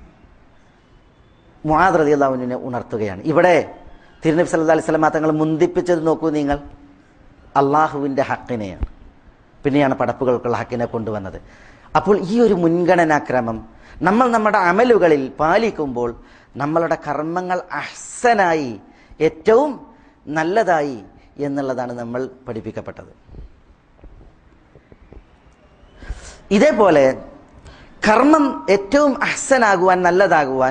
മുആദ് റളിയല്ലാഹു അൻഹുവിനെ ഉണർത്തുകയാണ്. ഇവിടെ തിരുനബി സല്ലല്ലാഹു അലൈഹി വസല്ലം തങ്ങൾ മുന്തിപ്പിച്ചത് നോക്കൂ നിങ്ങൾ, അള്ളാഹുവിൻ്റെ ഹക്കിനെയാണ്, പിന്നെയാണ് പടപ്പുകൾക്കുള്ള ഹക്കിനെ കൊണ്ടുവന്നത്. അപ്പോൾ ഈ ഒരു മുൻഗണനാക്രമം നമ്മൾ നമ്മുടെ അമലുകളിൽ പാലിക്കുമ്പോൾ നമ്മളുടെ കർമ്മങ്ങൾ അഹ്സനായി, ഏറ്റവും നല്ലതായി എന്നുള്ളതാണ് നമ്മൾ പഠിപ്പിക്കപ്പെട്ടത്. ഇതേപോലെ കർമ്മം ഏറ്റവും അഹ്സനാകുവാൻ, നല്ലതാകുവാൻ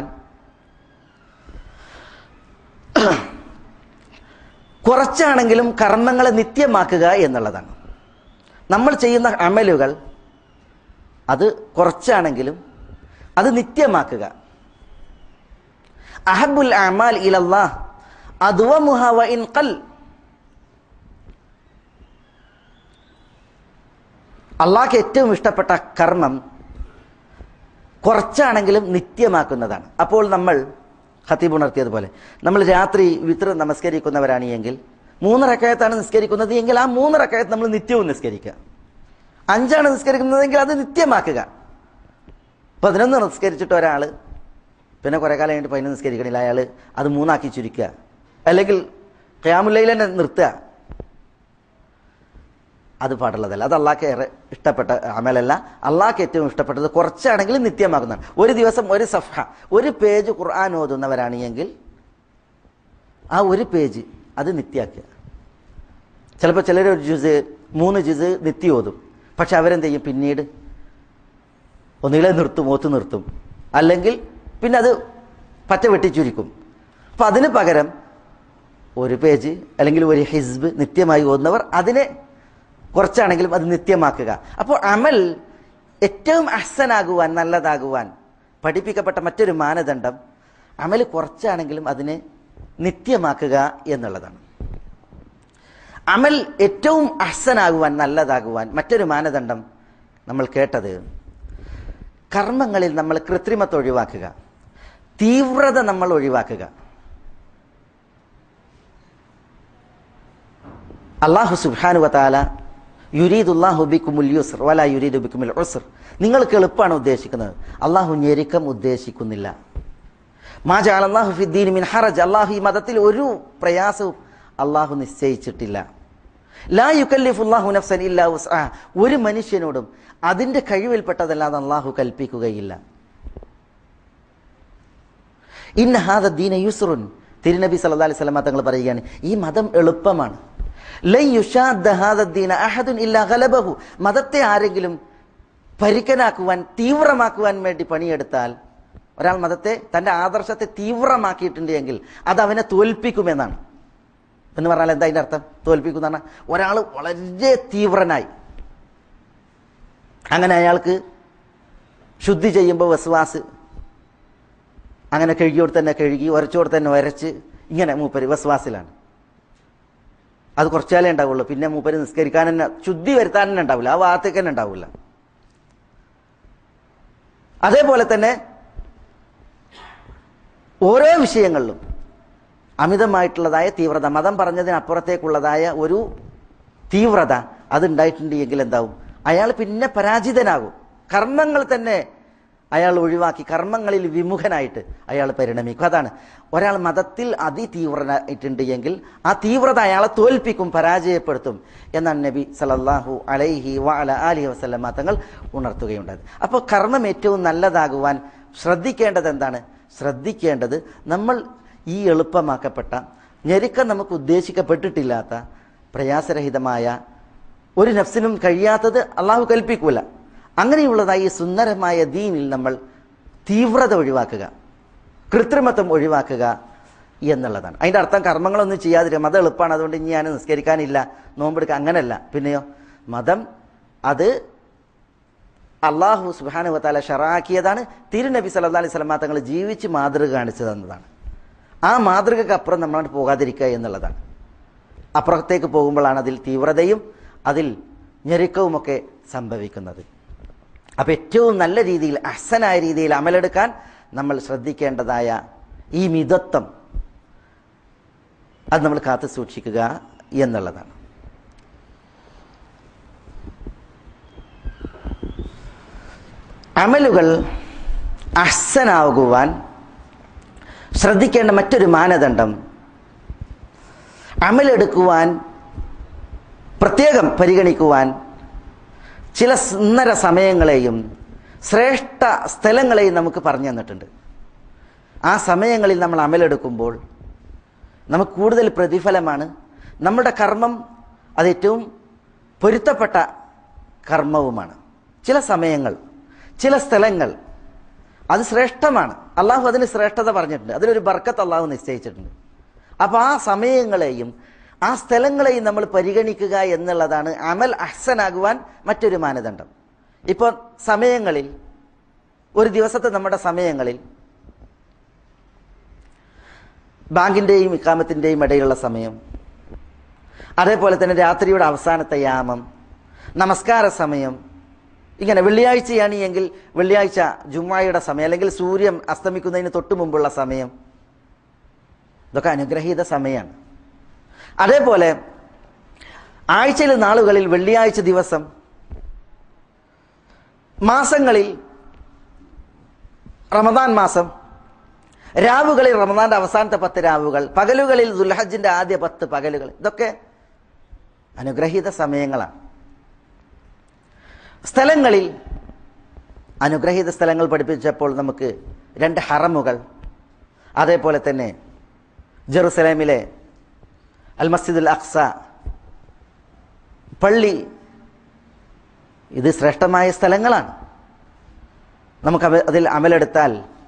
കുറച്ചാണെങ്കിലും കർമ്മങ്ങളെ നിത്യമാക്കുക എന്നുള്ളതാണ്. നമ്മൾ ചെയ്യുന്ന അമലുകൾ അത് കുറച്ചാണെങ്കിലും അത് നിത്യമാക്കുക. അഹബ്ബുൽ അഅമാൽ ഇലല്ലാഹ് അദ്വമുഹാ വ ഇൻ ഖൽ, അള്ളാഹ്ക്ക് ഏറ്റവും ഇഷ്ടപ്പെട്ട കർമ്മം കുറച്ചാണെങ്കിലും നിത്യമാക്കുന്നതാണ്. അപ്പോൾ നമ്മൾ ഖതീബ് ഉണർത്തിയതുപോലെ നമ്മൾ രാത്രി വിത്ർ നമസ്കരിക്കുന്നവരാണ് എങ്കിൽ, മൂന്ന് റക്അത്താണ് നിസ്കരിക്കുന്നത് എങ്കിൽ ആ മൂന്ന് റക്അത്ത് നമ്മൾ നിത്യവും നിസ്കരിക്കുക. അഞ്ചാണ് നിസ്കരിക്കുന്നതെങ്കിൽ അത് നിത്യമാക്കുക. പതിനൊന്ന് നിസ്കരിച്ചിട്ട് ഒരാൾ പിന്നെ കുറേ കാലം കഴിഞ്ഞിട്ട് പതിനൊന്ന് നിസ്കരിക്കണില്ല, അയാൾ അത് മൂന്നാക്കി ചുരുക്കുക, അല്ലെങ്കിൽ ഖിയാമുൽ ലൈൽ തന്നെ നിർത്തുക. അത് പാടുള്ളതല്ല. അത് അള്ളാഹ്ക്ക് ഏറെ ഇഷ്ടപ്പെട്ട അമലല്ല. അള്ളാഹ്ക്ക് ഏറ്റവും ഇഷ്ടപ്പെട്ടത് കുറച്ചാണെങ്കിലും നിത്യമാക്കുന്നതാണ്. ഒരു ദിവസം ഒരു സഫ്ഹ, ഒരു പേജ് ഖുർആൻ ഓതുന്നവരാണ് എങ്കിൽ ആ ഒരു പേജ് അത് നിത്യാക്കുക. ചിലപ്പോൾ ചിലർ ഒരു ജുസ്, മൂന്ന് ജുസ് നിത്യം ഓതും. പക്ഷെ അവരെന്ത് ചെയ്യും? പിന്നീട് ഒന്നുകിലെ നിർത്തും, ഓത്ത് നിർത്തും, അല്ലെങ്കിൽ പിന്നെ അത് പറ്റ വെട്ടിച്ചുരുക്കും. അപ്പം അതിന് പകരം ഒരു പേജ് അല്ലെങ്കിൽ ഒരു ഹിസ്ബ് നിത്യമായി ഓതുന്നവർ അതിനെ കുറച്ചാണെങ്കിലും അത് നിത്യമാക്കുക. അപ്പോൾ അമൽ ഏറ്റവും അഹ്സനാകുവാൻ, നല്ലതാകുവാൻ പഠിപ്പിക്കപ്പെട്ട മറ്റൊരു മാനദണ്ഡം അമൽ കുറച്ചാണെങ്കിലും അതിനെ നിത്യമാക്കുക എന്നുള്ളതാണ്. അമൽ ഏറ്റവും അഹ്സനാകുവാൻ, നല്ലതാകുവാൻ മറ്റൊരു മാനദണ്ഡം നമ്മൾ കേട്ടത്, കർമ്മങ്ങളിൽ നമ്മൾ കൃത്രിമത്തെ ഒഴിവാക്കുക, തീവ്രത നമ്മൾ ഒഴിവാക്കുക. അല്ലാഹു സുബ്ഹാനഹു വ തആല യുരീദുല്ലാഹു ബിക്കുമുൽ യുസ്ർ വലാ യുരീദു ബിക്കുമുൽ ഉസ്ർ, നിങ്ങൾക്ക് എളുപ്പമാണ് ഉദ്ദേശിക്കുന്നത്, അള്ളാഹു ഞെരുക്കം ഉദ്ദേശിക്കുന്നില്ല. മാ ജഅലല്ലാഹു ഫിദ്ദീനി മിൻ ഹറജ്, അള്ളാഹു ഈ മതത്തിൽ ഒരു പ്രയാസവും അള്ളാഹു നിശ്ചയിച്ചിട്ടില്ല. ലാ യുകല്ലിഫുല്ലാഹു നഫ്സൻ ഇല്ലാ വുസ്അഹാ, ഒരു മനുഷ്യനോടും അതിൻ്റെ കഴിവിൽപ്പെട്ടതല്ലാതെ അള്ളാഹു കൽപ്പിക്കുകയില്ല. ഇന്ന ഹാദ ദീന യുസ്റുൻ, തിരുനബി സല്ലല്ലാഹു അലൈഹി വസല്ലം തങ്ങൾ പറയുകയാണ്, ഈ മതം എളുപ്പമാണ്. ലൻ യുശാദ്ദ ഹാദ ദീന അഹദുൻ ഇല്ലാ ഗലബഹു, മതത്തെ ആരെങ്കിലും പരിക്കനാക്കുവാൻ, തീവ്രമാക്കുവാൻ വേണ്ടി പണിയെടുത്താൽ, ഒരാൾ മതത്തെ, തൻ്റെ ആദർശത്തെ തീവ്രമാക്കിയിട്ടുണ്ട് എങ്കിൽ അത് അവനെ തോൽപ്പിക്കുമെന്നാണ്. എന്ന് പറഞ്ഞാൽ എന്താ അതിൻ്റെ അർത്ഥം? തോൽപ്പിക്കുന്ന പറഞ്ഞാൽ ഒരാൾ വളരെ തീവ്രനായി, അങ്ങനെ അയാൾക്ക് ശുദ്ധി ചെയ്യുമ്പോൾ വസ്വാസ്, അങ്ങനെ കഴുകിയോട് തന്നെ കഴുകി, ഉരച്ചോട് തന്നെ ഉരച്ച്, ഇങ്ങനെ മൂപ്പര് വസ്വാസിലാണ്. അത് കുറച്ചാലേ ഉണ്ടാവുള്ളൂ. പിന്നെ മൂപ്പര് നിസ്കരിക്കാൻ തന്നെ, ശുദ്ധി വരുത്താൻ തന്നെ ഉണ്ടാവില്ല, ആ ഭാഗത്തേക്ക് തന്നെ ഉണ്ടാവില്ല. അതേപോലെ തന്നെ ഓരോ വിഷയങ്ങളിലും അമിതമായിട്ടുള്ളതായ തീവ്രത, മതം പറഞ്ഞതിനപ്പുറത്തേക്കുള്ളതായ ഒരു തീവ്രത അതുണ്ടായിട്ടുണ്ട് എങ്കിൽ എന്താവും? അയാൾ പിന്നെ പരാജിതനാകും. കർമ്മങ്ങൾ തന്നെ അയാൾ ഒഴിവാക്കി കർമ്മങ്ങളിൽ വിമുഖനായിട്ട് അയാൾ പരിണമിക്കും. അതാണ് ഒരാൾ മതത്തിൽ അതിതീവ്രനായിട്ടുണ്ട് എങ്കിൽ ആ തീവ്രത അയാളെ തോൽപ്പിക്കും, പരാജയപ്പെടുത്തും എന്നാണ് നബി സല്ലല്ലാഹു അലൈഹി വഅല ആലിഹി വസല്ലമ തങ്ങൾ ഉണർത്തുകയുണ്ടായത്. അപ്പോൾ കർമ്മം ഏറ്റവും നല്ലതാകുവാൻ ശ്രദ്ധിക്കേണ്ടത് എന്താണ്? ശ്രദ്ധിക്കേണ്ടത് നമ്മൾ ഈ എളുപ്പമാക്കപ്പെട്ട, ഞെരുക്കം നമുക്ക് ഉദ്ദേശിക്കപ്പെട്ടിട്ടില്ലാത്ത, പ്രയാസരഹിതമായ, ഒരു നഫ്സിനും കഴിയാത്തത് അള്ളാഹു കൽപ്പിക്കൂല, അങ്ങനെയുള്ളതായി സുന്ദരമായ ദീനിൽ നമ്മൾ തീവ്രത ഒഴിവാക്കുക, കൃത്രിമത്വം ഒഴിവാക്കുക എന്നുള്ളതാണ്. അതിൻ്റെ അർത്ഥം കർമ്മങ്ങളൊന്നും ചെയ്യാതിരിക്കുക, മതം എളുപ്പമാണ് അതുകൊണ്ട് ഇനി ഞാൻ നിസ്കരിക്കാനില്ല, നോമ്പെടുക്കുക, അങ്ങനെയല്ല. പിന്നെയോ മതം അത് അള്ളാഹു സുബ്ഹാനഹു വ തആല ശറഅക്കിയതാണ്. തിരുനബി സല്ലല്ലാഹു അലൈഹി വസല്ലം തങ്ങൾ ജീവിച്ച് മാതൃക കാണിച്ചു തന്നതാണ്. ആ മാതൃകക്ക് അപ്പുറം നമ്മളാണ് പോകാതിരിക്കുക എന്നുള്ളതാണ്. അപ്പുറത്തേക്ക് പോകുമ്പോഴാണ് അതിൽ തീവ്രതയും അതിൽ ഞെരുക്കവുമൊക്കെ സംഭവിക്കുന്നത്. അപ്പം ഏറ്റവും നല്ല രീതിയിൽ, അഹ്സനായ രീതിയിൽ അമലെടുക്കാൻ നമ്മൾ ശ്രദ്ധിക്കേണ്ടതായ ഈ മിതത്വം അത് നമ്മൾ കാത്തു സൂക്ഷിക്കുക എന്നുള്ളതാണ്. അമലുകൾ അഹ്സനാകുവാൻ ശ്രദ്ധിക്കേണ്ട മറ്റൊരു മാനദണ്ഡം, അമലെടുക്കുവാൻ പ്രത്യേകം പരിഗണിക്കുവാൻ ചില സുന്ദര സമയങ്ങളെയും ശ്രേഷ്ഠ സ്ഥലങ്ങളെയും നമുക്ക് പറഞ്ഞു തന്നിട്ടുണ്ട്. ആ സമയങ്ങളിൽ നമ്മൾ അമലെടുക്കുമ്പോൾ നമുക്ക് കൂടുതൽ പ്രതിഫലമാണ്. നമ്മുടെ കർമ്മം അത് ഏറ്റവും പൊരുത്തപ്പെട്ട കർമ്മവുമാണ്. ചില സമയങ്ങൾ, ചില സ്ഥലങ്ങൾ അത് ശ്രേഷ്ഠമാണ്. അള്ളാഹു അതിന് ശ്രേഷ്ഠത പറഞ്ഞിട്ടുണ്ട്, അതിലൊരു ബർക്കത്ത് അള്ളാഹു നിശ്ചയിച്ചിട്ടുണ്ട്. അപ്പോൾ ആ സമയങ്ങളെയും ആ സ്ഥലങ്ങളെയും നമ്മൾ പരിഗണിക്കുക എന്നുള്ളതാണ് അമൽ അഹ്സനാകുവാൻ മറ്റൊരു മാനദണ്ഡം. ഇപ്പോൾ സമയങ്ങളിൽ, ഒരു ദിവസത്തെ നമ്മുടെ സമയങ്ങളിൽ ബാങ്കിൻ്റെയും ഇഖാമത്തിൻ്റെയും ഇടയിലുള്ള സമയം, അതേപോലെ തന്നെ രാത്രിയുടെ അവസാനത്തെ യാമം, നമസ്കാര സമയം, ഇങ്ങനെ വെള്ളിയാഴ്ചയാണ് എങ്കിൽ വെള്ളിയാഴ്ച ജുമ്മായുടെ സമയം, അല്ലെങ്കിൽ സൂര്യൻ അസ്തമിക്കുന്നതിന് തൊട്ട് മുമ്പുള്ള സമയം, ഇതൊക്കെ അനുഗ്രഹീത സമയമാണ്. അതേപോലെ ആഴ്ചയിലെ നാളുകളിൽ വെള്ളിയാഴ്ച ദിവസം, മാസങ്ങളിൽ റമദാൻ മാസം, രാവുകളിൽ റമദാന്റെ അവസാനത്തെ പത്ത് രാവുകൾ, പകലുകളിൽ ദുൽഹജ്ജിന്റെ ആദ്യ പത്ത് പകലുകൾ, ഇതൊക്കെ അനുഗ്രഹീത സമയങ്ങളാണ്. സ്ഥലങ്ങളിൽ അനുഗ്രഹീത സ്ഥലങ്ങൾ പഠിപ്പിച്ചപ്പോൾ നമുക്ക് രണ്ട് ഹറമുകൾ, അതേപോലെ തന്നെ ജെറുസലേമിലെ അൽ മസ്ജിദുൽ അഖ്സ പള്ളി, ഇത് ശ്രേഷ്ഠമായ സ്ഥലങ്ങളാണ്. നമുക്ക് അതിൽ അമലെടുത്താൽ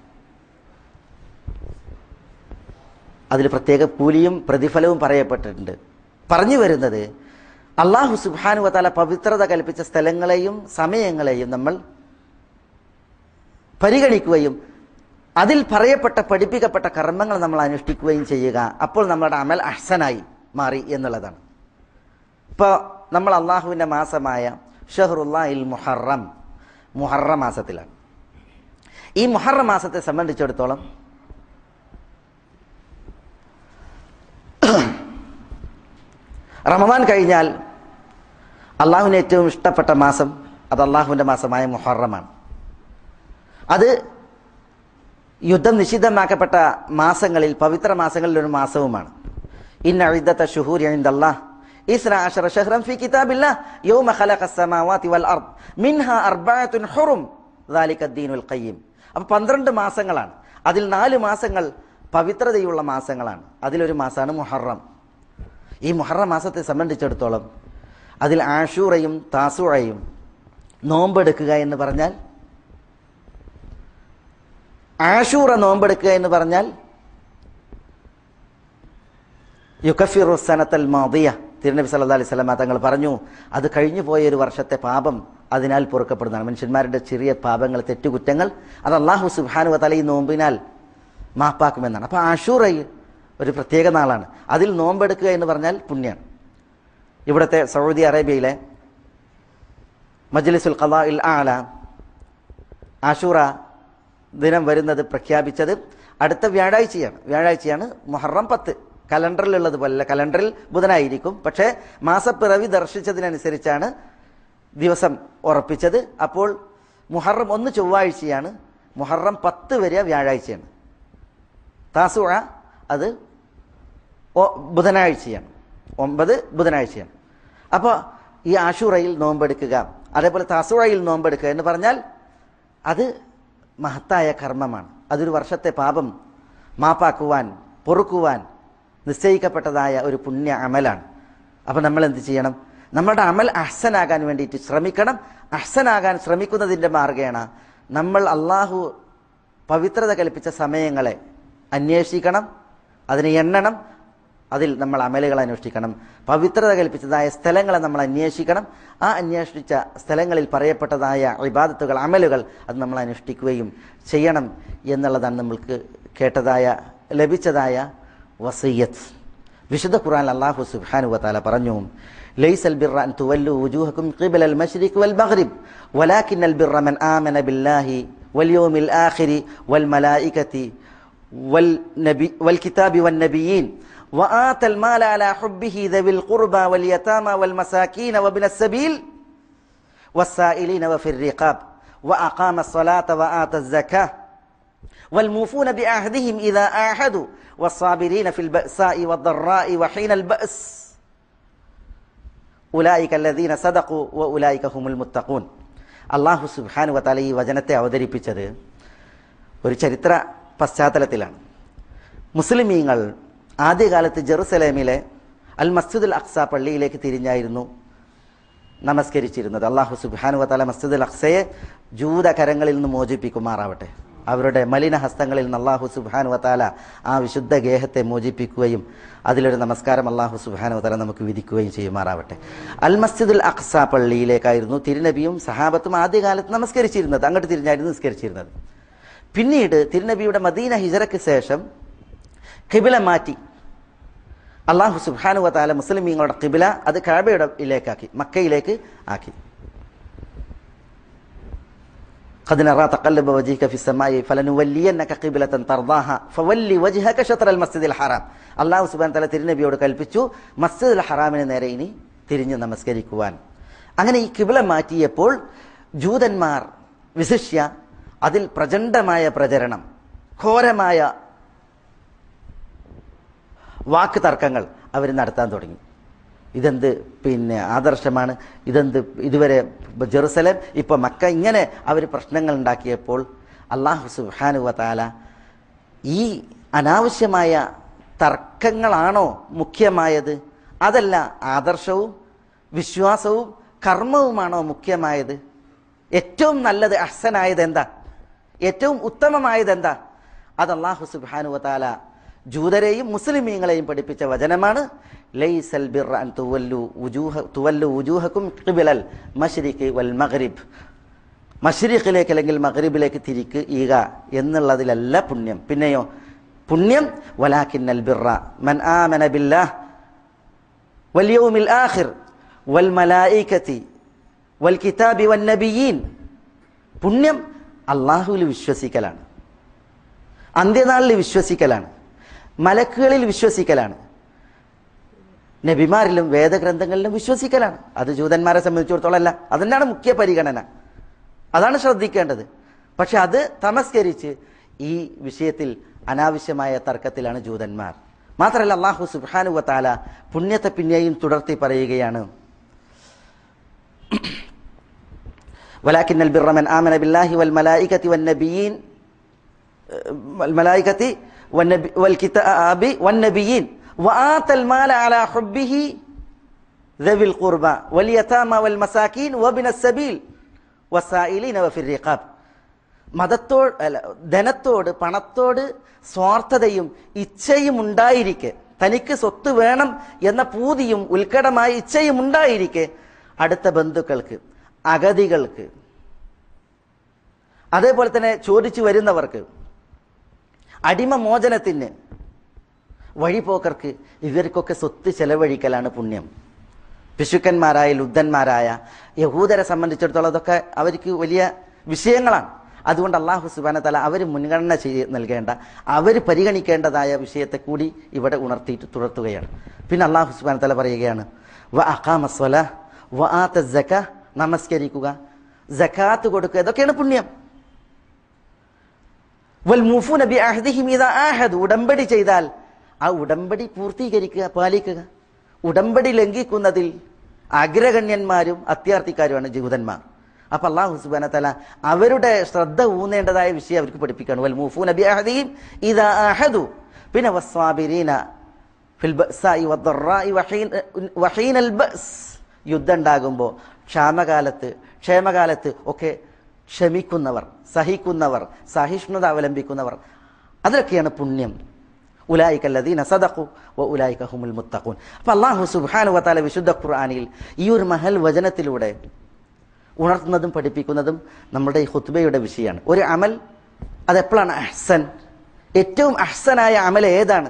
അതിൽ പ്രത്യേക കൂലിയും പ്രതിഫലവും പറയപ്പെട്ടിട്ടുണ്ട്. പറഞ്ഞു വരുന്നത് അള്ളാഹു സുബ്ഹാനഹു വ തആല പവിത്രത കൽപ്പിച്ച സ്ഥലങ്ങളെയും സമയങ്ങളെയും നമ്മൾ പരിഗണിക്കുകയും അതിൽ പറയപ്പെട്ട പഠിപ്പിക്കപ്പെട്ട കർമ്മങ്ങൾ നമ്മൾ അനുഷ്ഠിക്കുകയും ചെയ്യുക. അപ്പോൾ നമ്മുടെ അമൽ അഹ്സനായി മാറി എന്നുള്ളതാണ്. ഇപ്പോൾ നമ്മൾ അള്ളാഹുവിൻ്റെ മാസമായ ഷഹ്റുല്ലാഹിൽ മുഹറം, മുഹറം മാസത്തിലാണ്. ഈ മുഹറം മാസത്തെ സംബന്ധിച്ചിടത്തോളം റമദാൻ കഴിഞ്ഞാൽ അള്ളാഹുവിന് ഏറ്റവും ഇഷ്ടപ്പെട്ട മാസം അത് അള്ളാഹുവിൻ്റെ മാസമായ മുഹറമാണ്. അത് യുദ്ധം നിഷിദ്ധമാക്കപ്പെട്ട മാസങ്ങളിൽ, പവിത്ര മാസങ്ങളിൽ ഒരു മാസവുമാണ്. ഇന്ന ഇദ്ദത ശുഹൂരി ഇൻദല്ലാഹ് ഇസ്നാ അശറ ശഹ്റൻ ഫീ കിതാബില്ലാഹ് യൗമ ഖലഖസ് സമാവാതി വൽ അർദ് മിൻഹാ അർബഅത്തുൻ ഹുറും ദാലിക അദ്ദീനുൽ ഖയ്യിം. അപ്പോൾ പന്ത്രണ്ട് മാസങ്ങളാണ്. അതിൽ നാല് മാസങ്ങൾ പവിത്രതയുള്ള മാസങ്ങളാണ്. അതിലൊരു മാസമാണ് മുഹറം. ഈ മുഹറം മാസത്തെ സംബന്ധിച്ചിടത്തോളം അതിൽ ആഷൂറയും താസുഅയും നോമ്പെടുക്കുക എന്ന് പറഞ്ഞാൽ, ആഷൂറ നോമ്പെടുക്കുക എന്ന് പറഞ്ഞാൽ യുകഫിറു സനത്തൽ മാദിയ, തിരുനബി സല്ലല്ലാഹു അലൈഹി വസല്ലം തങ്ങൾ പറഞ്ഞു, അത് കഴിഞ്ഞു പോയ ഒരു വർഷത്തെ പാപം അതിനാൽ പൊറുക്കപ്പെടുന്നതാണ്. മനുഷ്യന്മാരുടെ ചെറിയ പാപങ്ങൾ, തെറ്റുകുറ്റങ്ങൾ അത് അല്ലാഹു സുബ്ഹാനഹു വ തആല ഈ നോമ്പിനാൽ മാപ്പാക്കുമെന്നാണ്. അപ്പോൾ ആഷൂറ ഒരു പ്രത്യേക നാളാണ്. അതിൽ നോമ്പെടുക്കുക എന്ന് പറഞ്ഞാൽ പുണ്യാണ്. ഇവിടുത്തെ സൗദി അറേബ്യയിലെ മജ്ലിസുൽ ഖളാഇൽ ആല ആഷൂറ ദിനം വരുന്നത് പ്രഖ്യാപിച്ചത് അടുത്ത വ്യാഴാഴ്ചയാണ്. വ്യാഴാഴ്ചയാണ് മുഹറം പത്ത്. കലണ്ടറിലുള്ളത് പോലെ കലണ്ടറിൽ ബുധനായിരിക്കും, പക്ഷേ മാസപ്പിറവി ദർശിച്ചതിനനുസരിച്ചാണ് ദിവസം ഉറപ്പിച്ചത്. അപ്പോൾ മുഹറം ഒന്ന് ചൊവ്വാഴ്ചയാണ്, മുഹറം പത്ത് വരെ വ്യാഴാഴ്ചയാണ്, താസുഅ അത് ബുധനാഴ്ചയാണ്, ഒമ്പത് ബുധനാഴ്ചയാണ്. അപ്പോൾ ഈ ആഷൂറയിൽ നോമ്പെടുക്കുക, അതേപോലെ താസുഅയിൽ നോമ്പെടുക്കുക എന്ന് പറഞ്ഞാൽ അത് മഹത്തായ കർമ്മമാണ്. അതൊരു വർഷത്തെ പാപം മാപ്പാക്കുവാൻ, പൊറുക്കുവാൻ നിശ്ചയിക്കപ്പെട്ടതായ ഒരു പുണ്യ അമലാണ്. അപ്പം നമ്മൾ എന്ത് ചെയ്യണം? നമ്മുടെ അമൽ അഹ്സനാകാൻ വേണ്ടിയിട്ട് ശ്രമിക്കണം. അഹ്സനാകാൻ ശ്രമിക്കുന്നതിൻ്റെ മാർഗേണ നമ്മൾ അള്ളാഹു പവിത്രത കൽപ്പിച്ച സമയങ്ങളെ അന്വേഷിക്കണം, അതിനെ എണ്ണണം, അതിൽ നമ്മൾ അമലുകൾ അനുഷ്ഠിക്കണം. പവിത്രത കൽപ്പിച്ചതായ സ്ഥലങ്ങളെ നമ്മൾ അന്വേഷിക്കണം. ആ അന്വേഷിച്ച സ്ഥലങ്ങളിൽ പറയപ്പെട്ടതായ ഇബാദത്തുകൾ, അമലുകൾ അത് നമ്മൾ അനുഷ്ഠിക്കുകയും ചെയ്യണം എന്നുള്ളതാണ് നമ്മൾക്ക് കേട്ടതായ ലഭിച്ചതായ വസിയ്യത്ത്. വിശുദ്ധ ഖുർആനിൽ അല്ലാഹു സുബ്ഹാനഹു വ തആല പറഞ്ഞു, ലൈസൽ ബിർറ അൻ തുവല്ലു വുജൂഹക്കും ഖിബലൽ മശ്രിഖ് വൽ മഗ്രിബ് വലാകിന്നൽ ബിർറ മൻ ആമന ബില്ലാഹി വൽ യൗമിൽ ആഖിരി വൽ മലായികതി വൽ നബി വൽ കിതാബി വൻ നബിയീൻ وآتى المال على حبه ذوي القربى واليتامى والمساكين وابن السبيل والسائلين وفي الرقاب وأقام الصلاة وآتى الزكاة والموفون بعهدهم إذا عاهدوا والصابرين في البأساء والضراء وحين البأس أولئك الذين صدقوا وأولئك هم المتقون. അല്ലാഹു സുബ്ഹാനഹു വ തആല ഈ വചനത്തെ അവതരിപ്പിച്ചത് ഒരു ചരിത്ര പശ്ചാത്തലത്തിലാണ്. മുസ്ലിമീങ്ങൾ ആദ്യകാലത്ത് ജെറുസലേമിലെ അൽ മസ്ജിദുൽ അഖ്സ പള്ളിയിലേക്ക് തിരിഞ്ഞായിരുന്നു നമസ്കരിച്ചിരുന്നത്. അല്ലാഹു സുബ്ഹാനഹു വ തആല മസ്ജിദുൽ അഖ്സയെ ജൂത കരങ്ങളിൽ നിന്ന് മോചിപ്പിക്കുമാറാവട്ടെ. അവരുടെ മലിന ഹസ്തങ്ങളിൽ നിന്ന് അല്ലാഹു സുബ്ഹാനഹു വ തആല ആ വിശുദ്ധ ഗേഹത്തെ മോചിപ്പിക്കുകയും അതിലൊരു നമസ്കാരം അല്ലാഹു സുബ്ഹാനഹു വ തആല നമുക്ക് വിധിക്കുകയും ചെയ്യുമാറാവട്ടെ. അൽ മസ്ജിദുൽ അഖ്സ പള്ളിയിലേക്കായിരുന്നു തിരുനബിയും സഹാബത്തും ആദ്യകാലത്ത് നമസ്കരിച്ചിരുന്നത്. അങ്ങോട്ട് തിരിഞ്ഞായിരുന്നു നിസ്കരിച്ചിരുന്നത്. പിന്നീട് തിരുനബിയുടെ മദീന ഹിജറയ്ക്ക് ശേഷം ഖിബില മാറ്റി അല്ലാഹു സുബ്ഹാനഹു വ തആല മുസ്ലിമീങ്ങളുടെ ഖിബില അത് കഅബയുടെ ഇലേക്കാക്കി, മക്കയിലേക്ക് ആക്കി. ഖദ് നറാ തഖല്ലബ വജ്ഹിക ഫിസ്സമാഇ ഫലനുവല്ലിയന്നക ഖിബ്ലതൻ തർദാഹാ ഫവല്ലി വജ്ഹക ശത്റൽ മസ്ജിദിൽ ഹറാം. അല്ലാഹു സുബ്ഹാനഹു വ തആല തിരുനബിയോട് കൽപ്പിച്ചു മസ്ജിദുൽ ഹറാമിന് നേരെ ഇനി തിരിഞ്ഞ് നമസ്കരിക്കുവാൻ. അങ്ങനെ ഈ ഖിബില മാറ്റിയപ്പോൾ ജൂതന്മാർ വിശിഷ്യ അതിൽ പ്രചണ്ഡമായ പ്രചരണം, ഘോരമായ വാക്ക് തർക്കങ്ങൾ അവർ നടത്താൻ തുടങ്ങി. ഇതെന്ത് പിന്നെ ആദർശമാണ്, ഇതെന്ത് ഇതുവരെ ജെറുസലേം, ഇപ്പോൾ മക്ക, ഇങ്ങനെ അവർ പ്രശ്നങ്ങൾ ഉണ്ടാക്കിയപ്പോൾ അല്ലാഹു സുബ്ഹാനഹു വ തആല ഈ അനാവശ്യമായ തർക്കങ്ങളാണോ മുഖ്യമായത്, അതല്ല ആദർശവും വിശ്വാസവും കർമ്മവുമാണോ മുഖ്യമായത്? ഏറ്റവും നല്ലത് അഹ്സനായത് എന്താ, ഏറ്റവും ഉത്തമമായത് എന്താ? അത് അല്ലാഹു സുബ്ഹാനഹു വ തആല ജൂതരെയും മുസ്ലിമീങ്ങളെയും പഠിപ്പിച്ച വചനമാണ്. ലൈസൽ ബിർറ അൻ തുവല്ലു വുജൂഹ തുവല്ലു വുജൂഹക്കും ഖിബലൽ മശ്രിഖി വൽ മഗ്രിബ്. മശ്രിഖിലേക്ക് അല്ലെങ്കിൽ മഗ്രിബിലേക്ക് തിരിക്കുക എന്നുള്ളതിലല്ല പുണ്യം. പിന്നെയോ പുണ്യം വലാകിന്നൽ ബിർറ മൻ ആമന ബില്ലാഹ് വൽ യൗമിൽ ആഖിർ വൽ മലായികതി വൽ കിതാബി വൻ നബിയീൻ. പുണ്യം അല്ലാഹുവിൽ വിശ്വസിക്കലാണ്, അന്ത്യനാളിൽ വിശ്വസിക്കലാണ്, മലക്കുകളിൽ വിശ്വസിക്കലാണ്, നബിമാരിലും വേദഗ്രന്ഥങ്ങളിലും വിശ്വസിക്കലാണ്. അത് ജൂതന്മാരെ സംബന്ധിച്ചിടത്തോളം അല്ല, അതിനാണ് മുഖ്യ പരിഗണന, അതാണ് ശ്രദ്ധിക്കേണ്ടത്. പക്ഷെ അത് തമസ്കരിച്ച് ഈ വിഷയത്തിൽ അനാവശ്യമായ തർക്കത്തിലാണ് ജൂതന്മാർ. മാത്രമല്ല അല്ലാഹു സുബ്ഹാനഹു വ തആല പുണ്യത്തെ പിന്നെയും തുടർത്തി പറയുകയാണ്. വലാകിന്നൽ ബിർറ മൻ ആമന ബില്ലാഹി വൽ മലായികതി വൻ നബിയീൻ വൽ മലായികതി والكتاب والنبيين وآتى المال على حبه ذوي القربى واليتامى والمساكين وابن السبيل والسائلين وفي الرقاب. മതത്തോട് അല്ല ധനത്തോട് പണത്തോട് സ്വാർത്ഥതയും ഇച്ഛയും ഉണ്ടായിരിക്കെ, തനിക്ക് സ്വത്ത് വേണം എന്ന പൂതിയും ഉത്കടമായ ഇച്ഛയും ഉണ്ടായിരിക്കെ അടുത്ത ബന്ധുക്കൾക്ക്, അഗതികൾക്ക്, അതേപോലെ തന്നെ ചോദിച്ചു വരുന്നവർക്ക്, അടിമ മോചനത്തിന്, വഴിപോക്കർക്ക്, ഇവർക്കൊക്കെ സ്വത്ത് ചെലവഴിക്കലാണ് പുണ്യം. പിശുക്കന്മാരായ ലുബ്ധന്മാരായ യഹൂദരെ സംബന്ധിച്ചിടത്തോളം അതൊക്കെ അവർക്ക് വലിയ വിഷയങ്ങളാണ്. അതുകൊണ്ട് അല്ലാഹു സുബ്ഹാനഹു വ തആല അവർ മുൻഗണന ചെയ്ത് നൽകേണ്ട, അവർ പരിഗണിക്കേണ്ടതായ വിഷയത്തെ കൂടി ഇവിടെ ഉണർത്തിയിട്ട് തുടർത്തുകയാണ്. പിന്നെ അല്ലാഹു സുബ്ഹാനഹു വ തആല പറയുകയാണ് വ അഖാമ സ്വലാഹ് വ ആത സക്കാ, നമസ്കരിക്കുക, സകാത്ത് കൊടുക്കുക, ഇതൊക്കെയാണ് പുണ്യം. വൽ മൂഫൂന ബിഅഹ്ദിഹിം ഇദാ ആഹദു, ഉടമ്പടി ചെയ്താൽ ആ ഉടമ്പടി പൂർത്തീകരിക്കുക, പാലിക്കുക. ഉടമ്പടി ലംഘിക്കുന്നതിൽ അഗ്രഗണ്യന്മാരും അത്യാർത്ഥിക്കാരുമാണ് ജൂതന്മാർ. അപ്പൊ അല്ലാഹു സുബ്ഹാനഹു വ തആല അവരുടെ ശ്രദ്ധ ഊന്നേണ്ടതായ വിഷയം അവർക്ക് പഠിപ്പിക്കുകയാണ്. വൽ മൂഫൂന ബിഅഹ്ദിഹിം ഇദാ ആഹദു. പിന്നെ വസ്സാബിരീന ഫിൽ ബഅ്സാഇ വദ്ദറാഇ വഹീനൽ ബഅസ്, യുദ്ധം ഉണ്ടാകുമ്പോൾ ക്ഷാമകാലത്ത് ക്ഷേമകാലത്ത് ഒക്കെ ക്ഷമിക്കുന്നവർ, സഹിക്കുന്നവർ, സഹിഷ്ണുത അവലംബിക്കുന്നവർ, അതിലൊക്കെയാണ് പുണ്യം. ഉലായികല്ലദീന സദഖു വ ഉലായിക ഹുമുൽ മുത്തഖൂൻ. അപ്പോൾ അല്ലാഹു സുബ്ഹാനഹു വ തആല വിശുദ്ധ ഖുർആനിൽ ഈ ഒരു മഹൽ വചനത്തിലൂടെ ഉണർത്തുന്നതും പഠിപ്പിക്കുന്നതും നമ്മുടെ ഈ ഖുത്ബയുടെ വിഷയമാണ്. ഒരു അമൽ അതെപ്പോഴാണ് അഹ്സൻ, ഏറ്റവും അഹ്സനായ അമൽ ഏതാണ്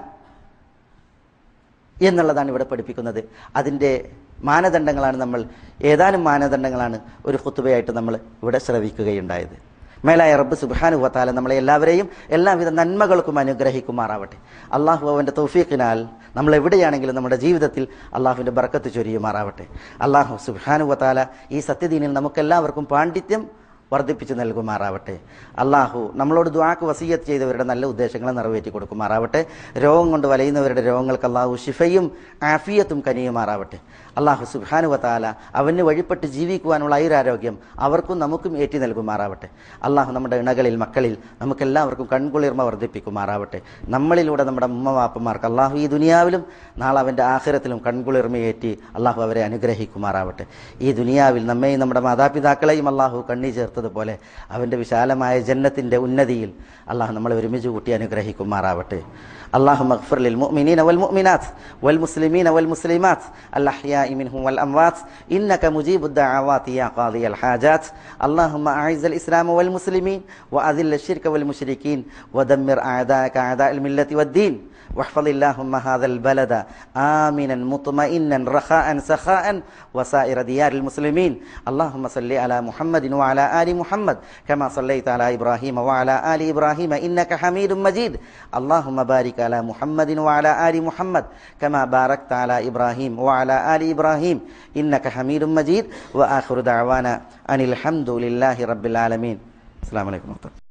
എന്നുള്ളതാണ് ഇവിടെ പഠിപ്പിക്കുന്നത്. അതിൻ്റെ മാനദണ്ഡങ്ങളാണ് നമ്മൾ, ഏതാനും മാനദണ്ഡങ്ങളാണ് ഒരു ഖുത്ബയായിട്ട് നമ്മൾ ഇവിടെ ശ്രവിക്കുകയുണ്ടായത്. മേലായ റബ്ബ് സുബ്ഹാനഹു വ തആല നമ്മളെ എല്ലാവരെയും എല്ലാവിധ നന്മകൾക്കും അനുഗ്രഹിക്കുമാറാവട്ടെ. അള്ളാഹു അവൻ്റെ തൗഫീഖിനാൽ നമ്മൾ എവിടെയാണെങ്കിലും നമ്മുടെ ജീവിതത്തിൽ അള്ളാഹുവിൻ്റെ ബർക്കത്ത് ചൊരിയുമാറാവട്ടെ. അള്ളാഹു സുബ്ഹാനഹു വ തആല ഈ സത്യദീനിൽ നമുക്കെല്ലാവർക്കും പാണ്ഡിത്യം വർദ്ധിപ്പിച്ച് നൽകുമാറാവട്ടെ. അള്ളാഹു നമ്മളോട് ദുആക്ക് വസിയ്യത്ത് ചെയ്തവരുടെ നല്ല ഉദ്ദേശങ്ങളെ നിറവേറ്റി കൊടുക്കുമാറാവട്ടെ. രോഗം കൊണ്ട് വലയുന്നവരുടെ രോഗങ്ങൾക്ക് അള്ളാഹു ശിഫയും ആഫിയത്തും കനിയുമാറാവട്ടെ. അള്ളാഹു സുബ്ഹാനഹു വ തആല അവന് വഴിപ്പെട്ട് ജീവിക്കുവാനുള്ള ആയുരാരോഗ്യം അവർക്കും നമുക്കും ഏറ്റി നൽകുമാറാവട്ടെ. അള്ളാഹു നമ്മുടെ ഇണകളിൽ മക്കളിൽ നമുക്കെല്ലാവർക്കും കൺകുളിർമ വർദ്ധിപ്പിക്കുമാറാവട്ടെ. നമ്മളിലൂടെ നമ്മുടെ ഉമ്മവാപ്പന്മാർക്ക് അള്ളാഹു ഈ ദുനിയാവിലും നാളെ അവൻ്റെ ആഖിറത്തിലും കൺകുളിർമയേറ്റി അള്ളാഹു അവരെ അനുഗ്രഹിക്കുമാറാവട്ടെ. ഈ ദുനിയാവിൽ നമ്മെയും നമ്മുടെ മാതാപിതാക്കളെയും അള്ളാഹു കണ്ണി ചേർത്തതുപോലെ അവൻ്റെ വിശാലമായ ജന്നത്തിൻ്റെ ഉന്നതിയിൽ അള്ളാഹു നമ്മളെ ഒരുമിച്ച് കൂട്ടി അനുഗ്രഹിക്കുമാറാവട്ടെ. اللهم اغفر للمؤمنين والمؤمنات والمسلمين والمسلمات الأحياء منهم والأموات إنك مجيب الدعوات يا قاضي الحاجات. اللهم أعز الإسلام والمسلمين وأذل الشرك والمشركين ودمر أعداءك أعداء الملة والدين. واحفظ اللهم هذا البلد آمنا مطمئنا رخاء سخاء وسائر ديار المسلمين. اللهم صل على محمد وعلى آل محمد كما صليت على إبراهيم وعلى آل إبراهيم إنك حميد مجيد. اللهم بارك على محمد وعلى آل محمد كما باركت على إبراهيم وعلى آل إبراهيم إنك حميد مجيد. وآخر دعوانا أن الحمد لله رب العالمين. السلام عليكم ورحمة الله.